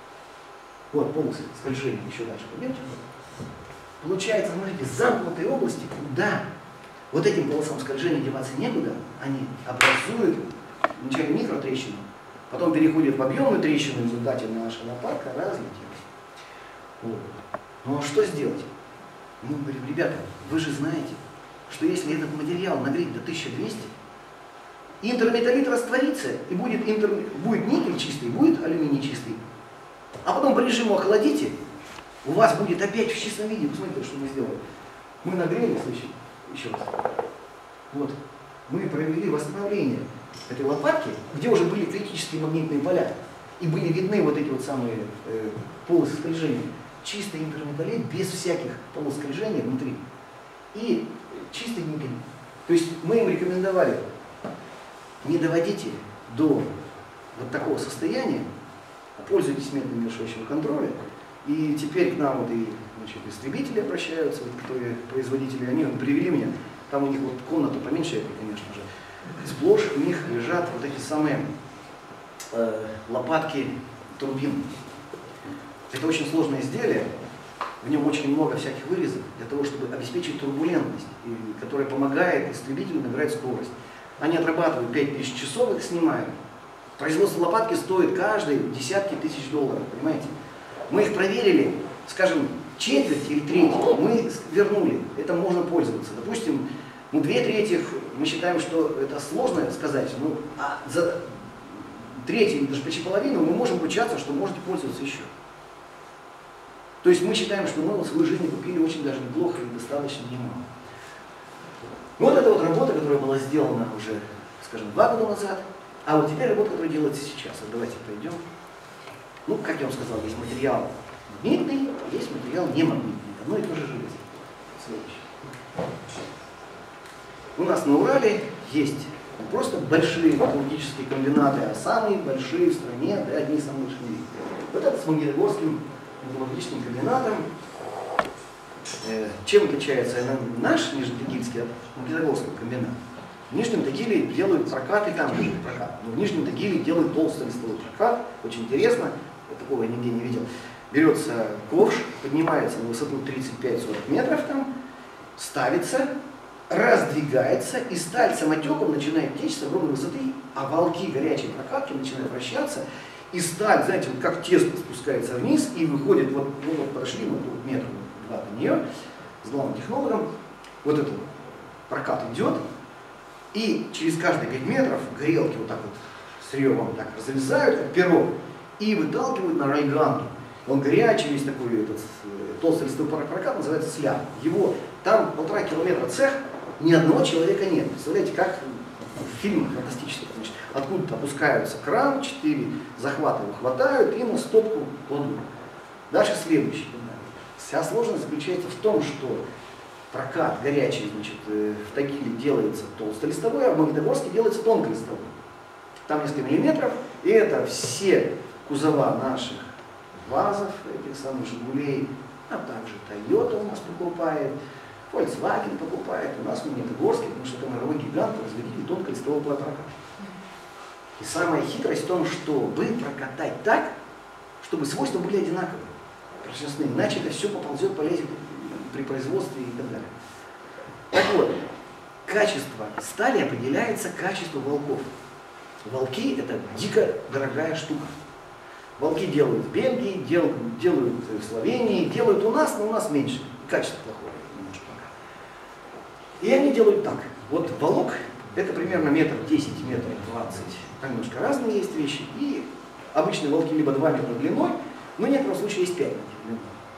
Вот полосы скольжения еще дальше. Пойдемте. Получается, смотрите, замкнутые области, куда вот этим полосам скольжения деваться некуда, они образуют вначале микротрещину, потом переходят в объемную трещину, в результате наша лопатка разлетелась. Вот. Ну а что сделать? Мы говорим, ребята, вы же знаете, что если этот материал нагреть до тысячи двухсот, интерметаллит растворится, и будет, интер... будет никель чистый, будет алюминий чистый. А потом по режиму охладите, у вас будет опять в чистом виде. Посмотрите, что мы сделали. Мы нагрели, слышите, еще раз. Вот. Мы провели восстановление этой лопатки, где уже были критические магнитные поля. И были видны вот эти вот самые э, полосы скольжения. Чистый интерметаллит без всяких полос скольжения внутри. И чистый никель. То есть мы им рекомендовали, не доводите до вот такого состояния, а пользуйтесь методом вершащего контроля. И теперь к нам вот и значит, истребители обращаются, вот, которые производители, они вот, привели меня, там у них вот комната поменьше этой, конечно же, сплошь у них лежат вот эти самые э, лопатки турбин. Это очень сложное изделие, в нем очень много всяких вырезок для того, чтобы обеспечить турбулентность, и, которая помогает истребителю набирать скорость. Они отрабатывают пять тысяч часов, их снимают. Производство лопатки стоит каждый десятки тысяч долларов, понимаете? Мы их проверили, скажем, четверть или треть, мы вернули, это можно пользоваться. Допустим, ну, две трети мы считаем, что это сложно сказать, ну, а за третью или даже почти половину мы можем ручаться, что можете пользоваться еще. То есть мы считаем, что мы в свою жизнь купили очень даже неплохо и достаточно немало. Вот это вот работа, которая была сделана уже, скажем, два года назад, а вот теперь работа, которая делается сейчас. Вот давайте пойдем. Ну, как я вам сказал, есть материал магнитный, есть материал немагнитный. Одно и то же железо. Следующее. У нас на Урале есть не просто большие металлургические комбинаты, а самые большие в стране, да, одни из самых больших в мире. Вот это с Магнитогорским металлургическим комбинатом. Э, чем отличается наш Нижнетагильский от Магнитогорского комбината? В Нижнем Тагиле делают прокат, и там же прокат. Но в Нижнем Тагиле делают толстолистовый прокат. Очень интересно, я такого я нигде не видел. Берется ковш, поднимается на высоту тридцать пять сорок метров, там, ставится, раздвигается, и сталь самотеком начинает течь с огромной высоты, а волки горячей прокатки начинают вращаться, и сталь, знаете, вот как тесто спускается вниз, и выходит, вот, ну вот прошли мы тут метр два до нее, с главным технологом, вот этот прокат идет, и через каждые пять метров грелки вот так вот с ревом так залезают, как перо, и выталкивают на райганту. Он горячий, весь такой этот толстый листовой прокат, называется сляб. Его там полтора километра цех, ни одного человека нет. Представляете, как в фильмах фантастических. Значит, откуда-то опускаются кран, четыре захвата его хватают и на стопку кладут. Дальше следующий. Вся сложность заключается в том, что прокат горячий, значит, в Тагиле делается толстолистовой, а в Магнитогорске делается тонколистовой. Там несколько миллиметров, и это все кузова наших ВАЗов, этих самых Жигулей, а также Toyota у нас покупает, Volkswagen покупает, у нас в Магнитогорске, потому что это мировой гигант, производитель тонколистового проката. И самая хитрость в том, чтобы прокатать так, чтобы свойства были одинаковые, прочностные, иначе это все поползет, полезет при производстве и так далее. Так вот, качество стали определяется качеством волков. Волки это дико дорогая штука. Волки делают в Бельгии, делают, делают в Словении, делают у нас, но у нас меньше. Качество плохое немножко пока. И они делают так. Вот волок это примерно метр десять, метр двадцать. Там немножко разные есть вещи. И обычные волки либо два метра длиной, но в некотором случае есть пять метров длиной.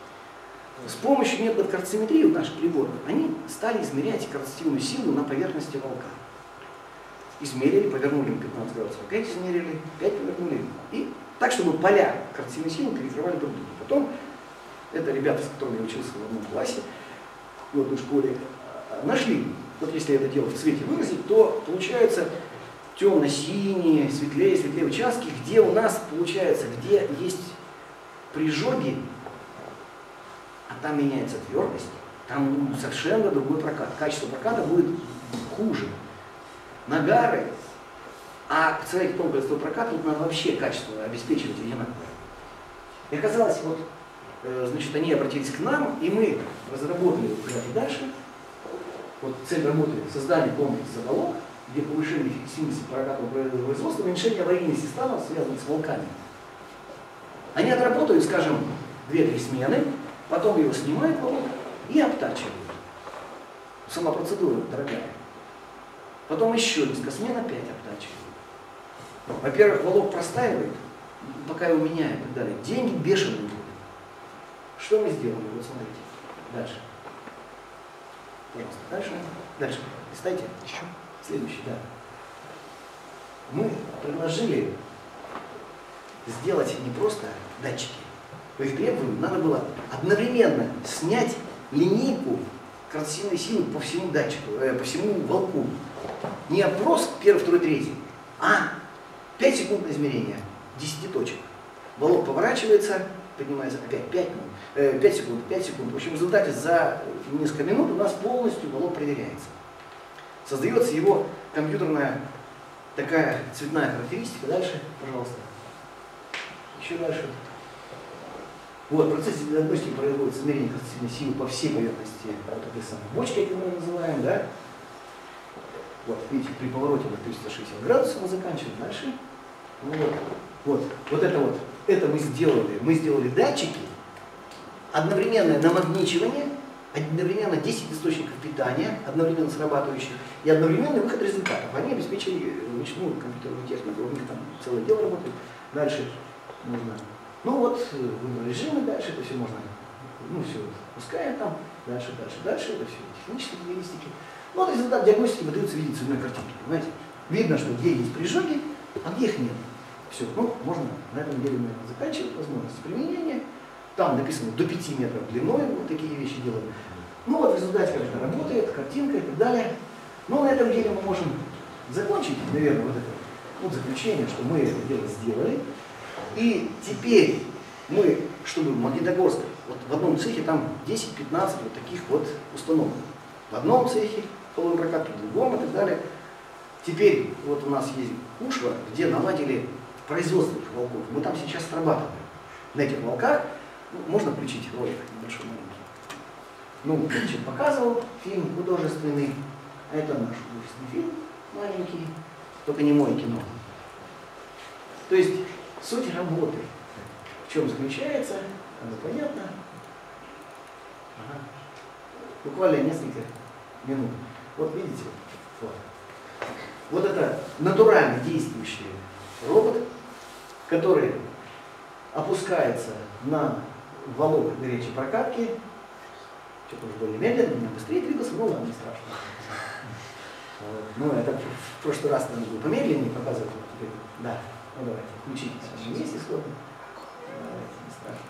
С помощью методов карциметрии наших приборов они стали измерять карцитивную силу на поверхности волка. Измерили, повернули на пятнадцать градусов, опять измерили, опять повернули. И так, чтобы поля карцитивной силы корректировали друг друга. Потом, это ребята, с которыми я учился в одном классе, в одной школе, нашли, вот если это дело в цвете выразить, то получается темно-синие, светлее, светлее участки, где у нас получается, где есть прижоги, а там меняется твердость, там совершенно другой прокат. Качество проката будет хуже. Нагары, а человек тонколистового проката, тут надо вообще качество обеспечивать одинаковое. И оказалось, вот, э, значит, они обратились к нам, и мы разработали и дальше. Вот цель работы — создание комплекса волок, где повышение эффективности прокатного производства, уменьшение аварийности станов, связанных с волками. Они отработают, скажем, две-три смены, потом его снимают волок и обтачивают. Сама процедура дорогая. Потом еще несколько смен опять обтачивают. Во-первых, волок простаивает, пока его меняют и так далее. Деньги бешеные будут. Что мы сделали? Вот смотрите. Дальше. Пожалуйста, дальше. Дальше. Листайте. Еще. Следующий, да. Мы предложили сделать не просто датчики. По их требованию надо было одновременно снять линейку карцитивной силы по всему датчику, э, по всему волку. Не опрос первый, второй, третий, а пять секунд измерения десяти точек. Волок поворачивается, поднимается опять пять, э, пять секунд, пять секунд. В общем, в результате за несколько минут у нас полностью волок проверяется. Создается его компьютерная такая цветная характеристика. Дальше, пожалуйста. Еще дальше. Вот, в процессе диагностики производится измерение карцитивной силы по всей поверхности вот этой самой бочки, как мы ее называем, да? Вот, видите, при повороте на триста шестьдесят градусов мы заканчиваем. Дальше. Вот, вот, вот это вот, это мы сделали. Мы сделали датчики, одновременное намагничивание, одновременно десять источников питания, одновременно срабатывающих, и одновременный выход результатов. Они обеспечили ручную компьютерную технику, у них там целое дело работает. Дальше можно, ну вот, выбор режима, дальше это все можно, ну все, пускаем там, дальше, дальше, дальше, это все технические характеристики. Ну вот результат диагностики выдается в виде цветной картинки, понимаете? Видно, что где есть прижоги, а где их нет. Все, ну, можно на этом деле мы заканчивать, возможности применения. Там написано до пяти метров длиной, вот такие вещи делаем. Ну вот в результате как это работает, картинка и так далее. Но на этом деле мы можем закончить, наверное, вот это вот заключение, что мы это дело сделали. И теперь мы, чтобы в Магнитогорске, вот в одном цехе там десять-пятнадцать вот таких вот установок. В одном цехе половой прокат, в другом и так далее. Теперь вот у нас есть Ушва, где наладили производство этих волков. Мы там сейчас срабатываем. На этих волках, ну, можно включить ролик небольшой маленький. Ну, я сейчас показывал фильм художественный, а это наш художественный фильм маленький, только не мое кино. То есть суть работы в чем заключается, это понятно. Ага. Буквально несколько минут. Вот видите, вот. Вот это натурально действующий робот, который опускается на волок горячей прокатки. Что-то уже более медленно, меня быстрее двигался, но ладно, не страшно. Вот. Ну, это в прошлый раз надо было помедленнее показывать. Теперь, да, ну давайте, включите с вами вместе сходу. Давайте, не страшно.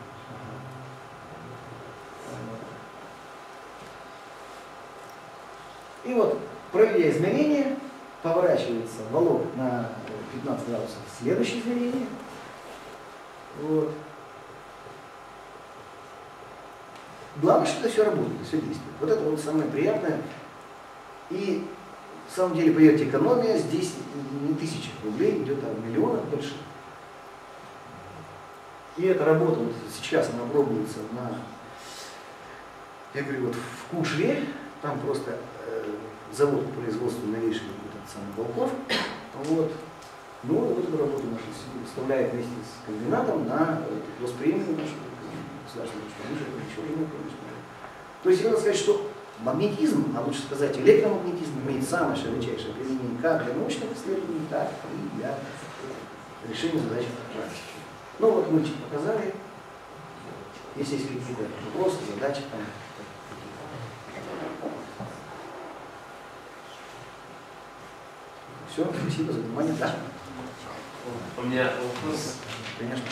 Ага. И вот, проведя измерение, поворачивается волок на пятнадцать градусов следующее измерение. Вот. Главное, что это все работает, все действует. Вот это вот самое приятное. И на самом деле, поверьте, экономия здесь не тысячи рублей, идет о миллионах больше. И эта работа вот сейчас она пробуется на, я говорю, вот в Кушре, там просто э, завод по производству новейших вот, самых волков. Вот. Ну, вот эту работу нашу выставляет вместе с комбинатом на восприемную нашу государственную учебу. То есть, надо сказать, что магнетизм, а лучше сказать электромагнетизм, имеет самое широчайшее применение как для научных исследований, так и для решения задач практики. Ну вот мультик показали. Если есть какие-то вопросы, задачи там. Все, спасибо за внимание. Да. У меня вопрос. Конечно.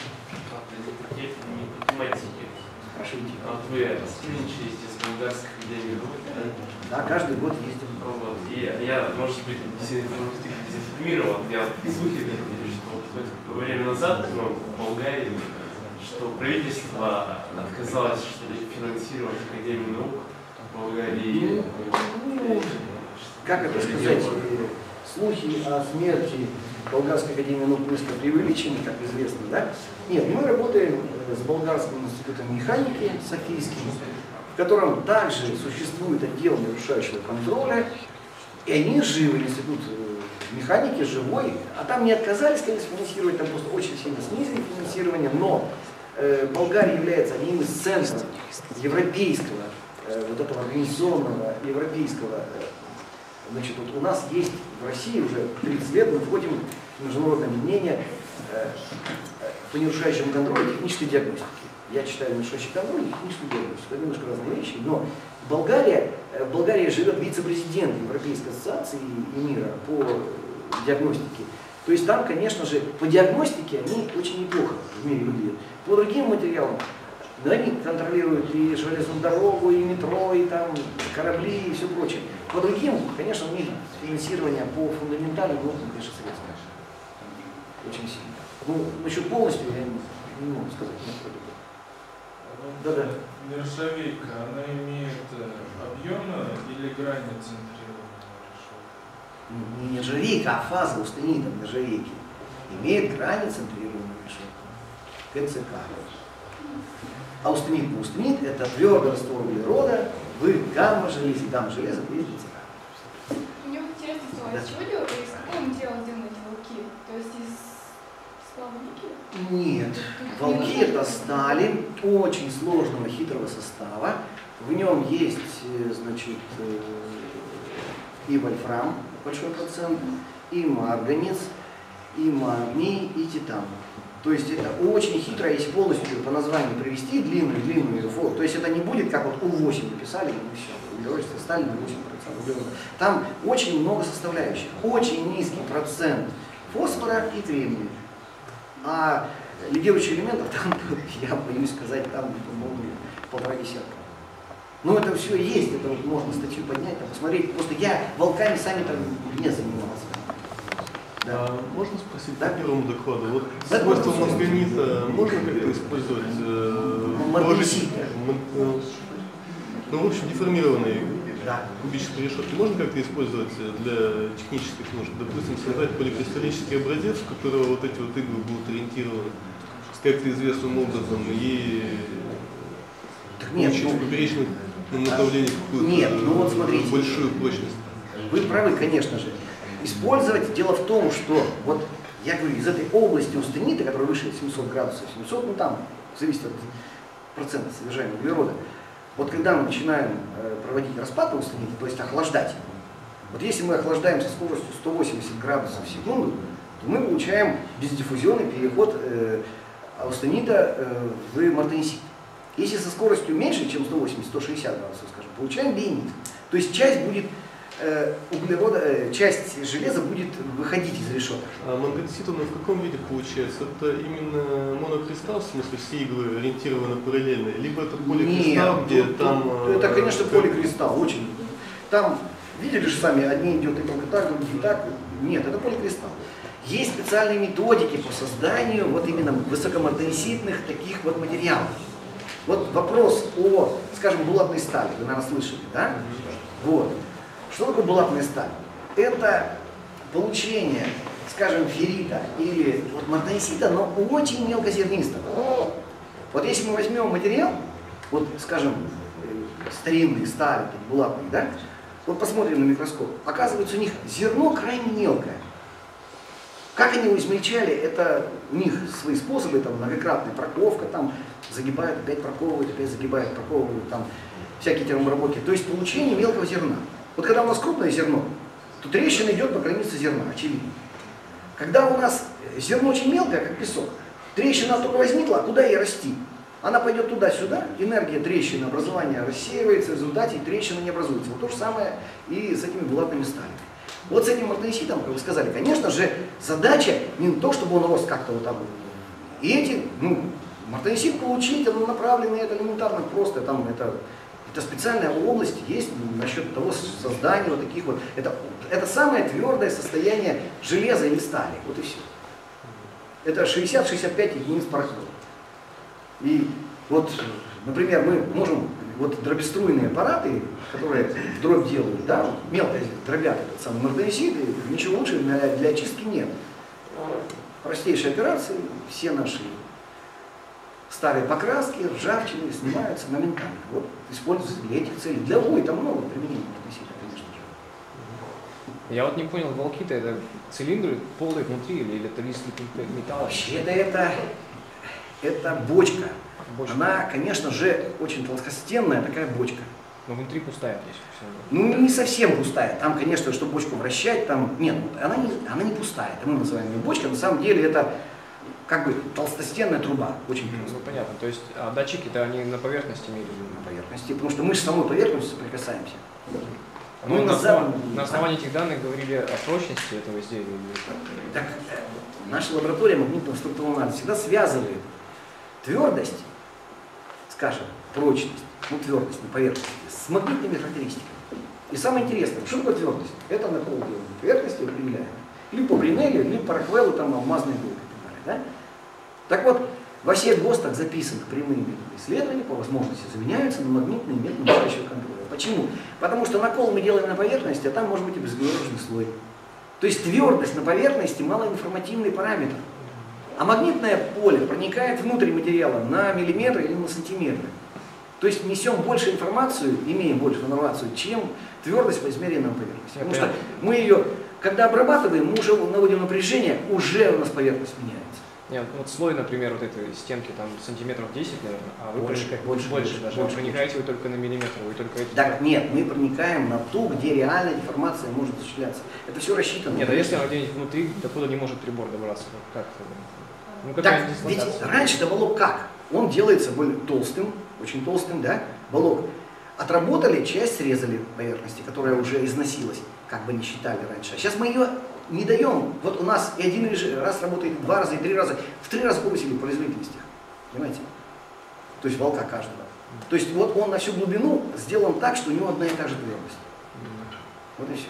Не математики. Спрашивайте. А вот вы сотрудничаете с Болгарской академией наук, да? Да, каждый год ездим. Вот. И я, может быть, дезинформировал, я слухи, что во время назад ну, в Болгарии, что правительство отказалось что ли, финансировать Академию наук в Болгарии. Ну, как это сказать, слухи о смерти Болгарской академии наук несколько преувеличены, как известно, да? Нет, мы работаем с Болгарским институтом механики, Софийским, в котором также существует отдел нарушающего контроля, и они живы, институт механики живой, а там не отказались, конечно, финансировать, там просто очень сильно снизили финансирование, но э, Болгария является одним из центров европейского, э, вот этого организационного европейского. Э, Значит, вот у нас есть в России уже тридцать лет, мы входим в международное мнение э, по нарушающему контролю технической диагностики. Я читаю нарушающий контроль и техническую диагностику. Это немножко разные вещи, но Болгария, в Болгарии живет вице-президент Европейской ассоциации и мира по диагностике. То есть там, конечно же, по диагностике они очень неплохо в мире выглядят. По другим материалам, да, они контролируют и железную дорогу, и метро, и там корабли, и все прочее. По другим, конечно, у них финансирование по фундаментальным наукам, конечно, советское. Очень сильно. Ну, насчет полностью я не, не могу сказать. Да-да. Нержавейка, она имеет объемно или грани центрированного решетки? Не нержавейка, а фаза устенита в нержавейке имеет грани центрированного решетки. КЦК. А устенит на устенит – это твердый раствор углерода в гамма-железе. Гамма-железо есть КЦК. Мне вот интересно, что из чего делают, из какого материала сделаны эти волки? То есть из сплава никеля? Нет. Волки – это стали очень сложного, хитрого состава. В нем есть, значит, и вольфрам, большой процент, и марганец, и магний, и титан. То есть это очень хитро, если полностью по названию привести длинную-длинную форму. То есть это не будет, как вот У восемь написали, и все, углеродистая сталь на восемь процентов углерода. Там очень много составляющих, очень низкий процент фосфора и кремния. А лидирующих элементов там, я боюсь сказать, там, по-моему, полтора десятка. Но это все есть, это вот можно статью поднять, там, посмотреть. Просто я волками сами там не занимался. Да. А можно спросить да? по первому докладу? Вот да, свойства марганита можно как-то использовать? Э, Марганит. э, ну, в общем, деформированные да. кубические решетки можно как-то использовать для технических нужд? Допустим, создать поликристаллический образец, в которого вот эти вот иглы будут ориентированы как-то известным образом и так нет, получить ну, в поперечных направлениях какую-то нет, ну вот смотрите, большую прочность. Вы правы, конечно же. Использовать. Дело в том, что вот я говорю, из этой области устенита, которая выше семисот градусов, семьсот, ну там зависит от процента содержания углерода. Вот когда мы начинаем э, проводить распад на устените, то есть охлаждать, вот если мы охлаждаем со скоростью сто восемьдесят градусов в секунду, то мы получаем бездиффузионный переход э, аустенита э, в мартенсит. Если со скоростью меньше, чем сто восемьдесят — сто шестьдесят градусов, скажем, получаем бионит. То есть часть будет углерода, часть железа будет выходить из решеток. А мангансит, он в каком виде получается? Это именно монокристалл, в смысле все иглы ориентированы параллельно? Либо это поликристалл, Нет, где тут, там... Тут, это, конечно, поликристалл, очень. Там, видели же сами, одни идет и только так, другие так. Нет, это поликристалл. Есть специальные методики по созданию вот именно высокомартенситных таких вот материалов. Вот вопрос о, скажем, булатной стали, вы, наверное, слышали, да? Вот. Что такое булатная сталь? Это получение, скажем, феррита или вот мартенсита, но очень мелкозернистого. Вот если мы возьмем материал, вот, скажем, старинный, старый, булатный, да? Вот посмотрим на микроскоп. Оказывается, у них зерно крайне мелкое. Как они его измельчали, это у них свои способы, там многократная проковка, там загибают, опять проковывают, опять загибают, проковывают, там всякие термообработки. То есть получение мелкого зерна. Вот когда у нас крупное зерно, то трещина идет по границе зерна, очевидно. Когда у нас зерно очень мелкое, как песок, трещина только возникла, а куда ей расти? Она пойдет туда-сюда, энергия трещины, образования рассеивается, в результате трещина не образуется. Вот то же самое и с этими булатными сталями. Вот с этим мартенситом, как вы сказали, конечно же, задача не то, чтобы он рос как-то вот там. И эти, ну, мартенсит получить, он направленный, это элементарно просто, там, это, это специальная область есть насчет того создания вот таких вот. Это, это самое твердое состояние железа или стали, вот и все. Это шестьдесят-шестьдесят пять единиц пороховых. И вот, например, мы можем, вот дробеструйные аппараты, которые дробь делают, да, мелко дробят этот самый мартенсит, и ничего лучше для, для очистки нет. Простейшие операции, все наши старые покраски, ржавчины снимаются моментально. Вот используются для этих целей. Для ой, там много применений мартенсита, конечно же. Я вот не понял, волки-то это цилиндры полые внутри или, или это лист металла? Вообще-то это, это бочка. Бочка. Она, конечно же, очень толстостенная такая бочка. Но внутри пустая здесь. Ну, не совсем пустая. Там, конечно, чтобы бочку вращать, там... Нет, она не, она не пустая. Это мы называем ее бочкой. На самом деле это как бы толстостенная труба. Очень ну, понятно. То есть а датчики-то они на поверхности имеют? На поверхности. Потому что мы же с самой поверхностью соприкасаемся. Ну, ну, на, назад... на основании этих данных говорили о прочности этого изделия? Так, наша лаборатория магнитного структурного анализа всегда связывает твердость, скажем, прочность, ну, твердость на поверхности, с магнитными характеристиками. И самое интересное, что такое твердость? Это накол делаем на поверхности определяем. Или по Бринелли, или по Роквеллу, там алмазные блоки и так далее. Да? Так вот, во всех ГОСТах записаны прямые методы исследования, по возможности заменяются на магнитные методы настоящего контроля. Почему? Потому что накол мы делаем на поверхности, а там может быть и безглюрожный слой. То есть твердость на поверхности малоинформативный параметр. А магнитное поле проникает внутрь материала на миллиметры или на сантиметры. То есть несем больше информацию, имеем больше информацию, чем твердость по измеренной поверхности. Потому что мы ее, когда обрабатываем, мы уже наводим напряжение, уже у нас поверхность меняется. Нет, вот слой, например, вот этой стенки там сантиметров десять, наверное, а вы больше, проникаете больше, больше, больше даже. больше, вы проникаете вы только на миллиметр, вы только эти... Так нет, мы проникаем на ту, где реальная деформация может осуществляться. Это все рассчитано. Нет, а если она где-нибудь внутри, докуда не может прибор добраться? Как это? Ну, так, ведь раньше-то баллок как? Он делается более толстым, очень толстым, да, баллок. Отработали, часть срезали поверхности, которая уже износилась, как бы не считали раньше. А сейчас мы ее не даем. Вот у нас и один раз работает, и два раза, и три раза. В три раза повысили производительность. Понимаете? То есть волка каждого. То есть вот он на всю глубину сделан так, что у него одна и та же твердость. Вот и все.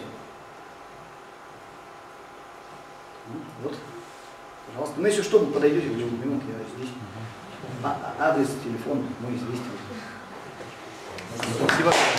Вот. Пожалуйста. Ну, если что, вы подойдете в любой минут, я здесь. А, адрес, телефон, мой известен. Спасибо.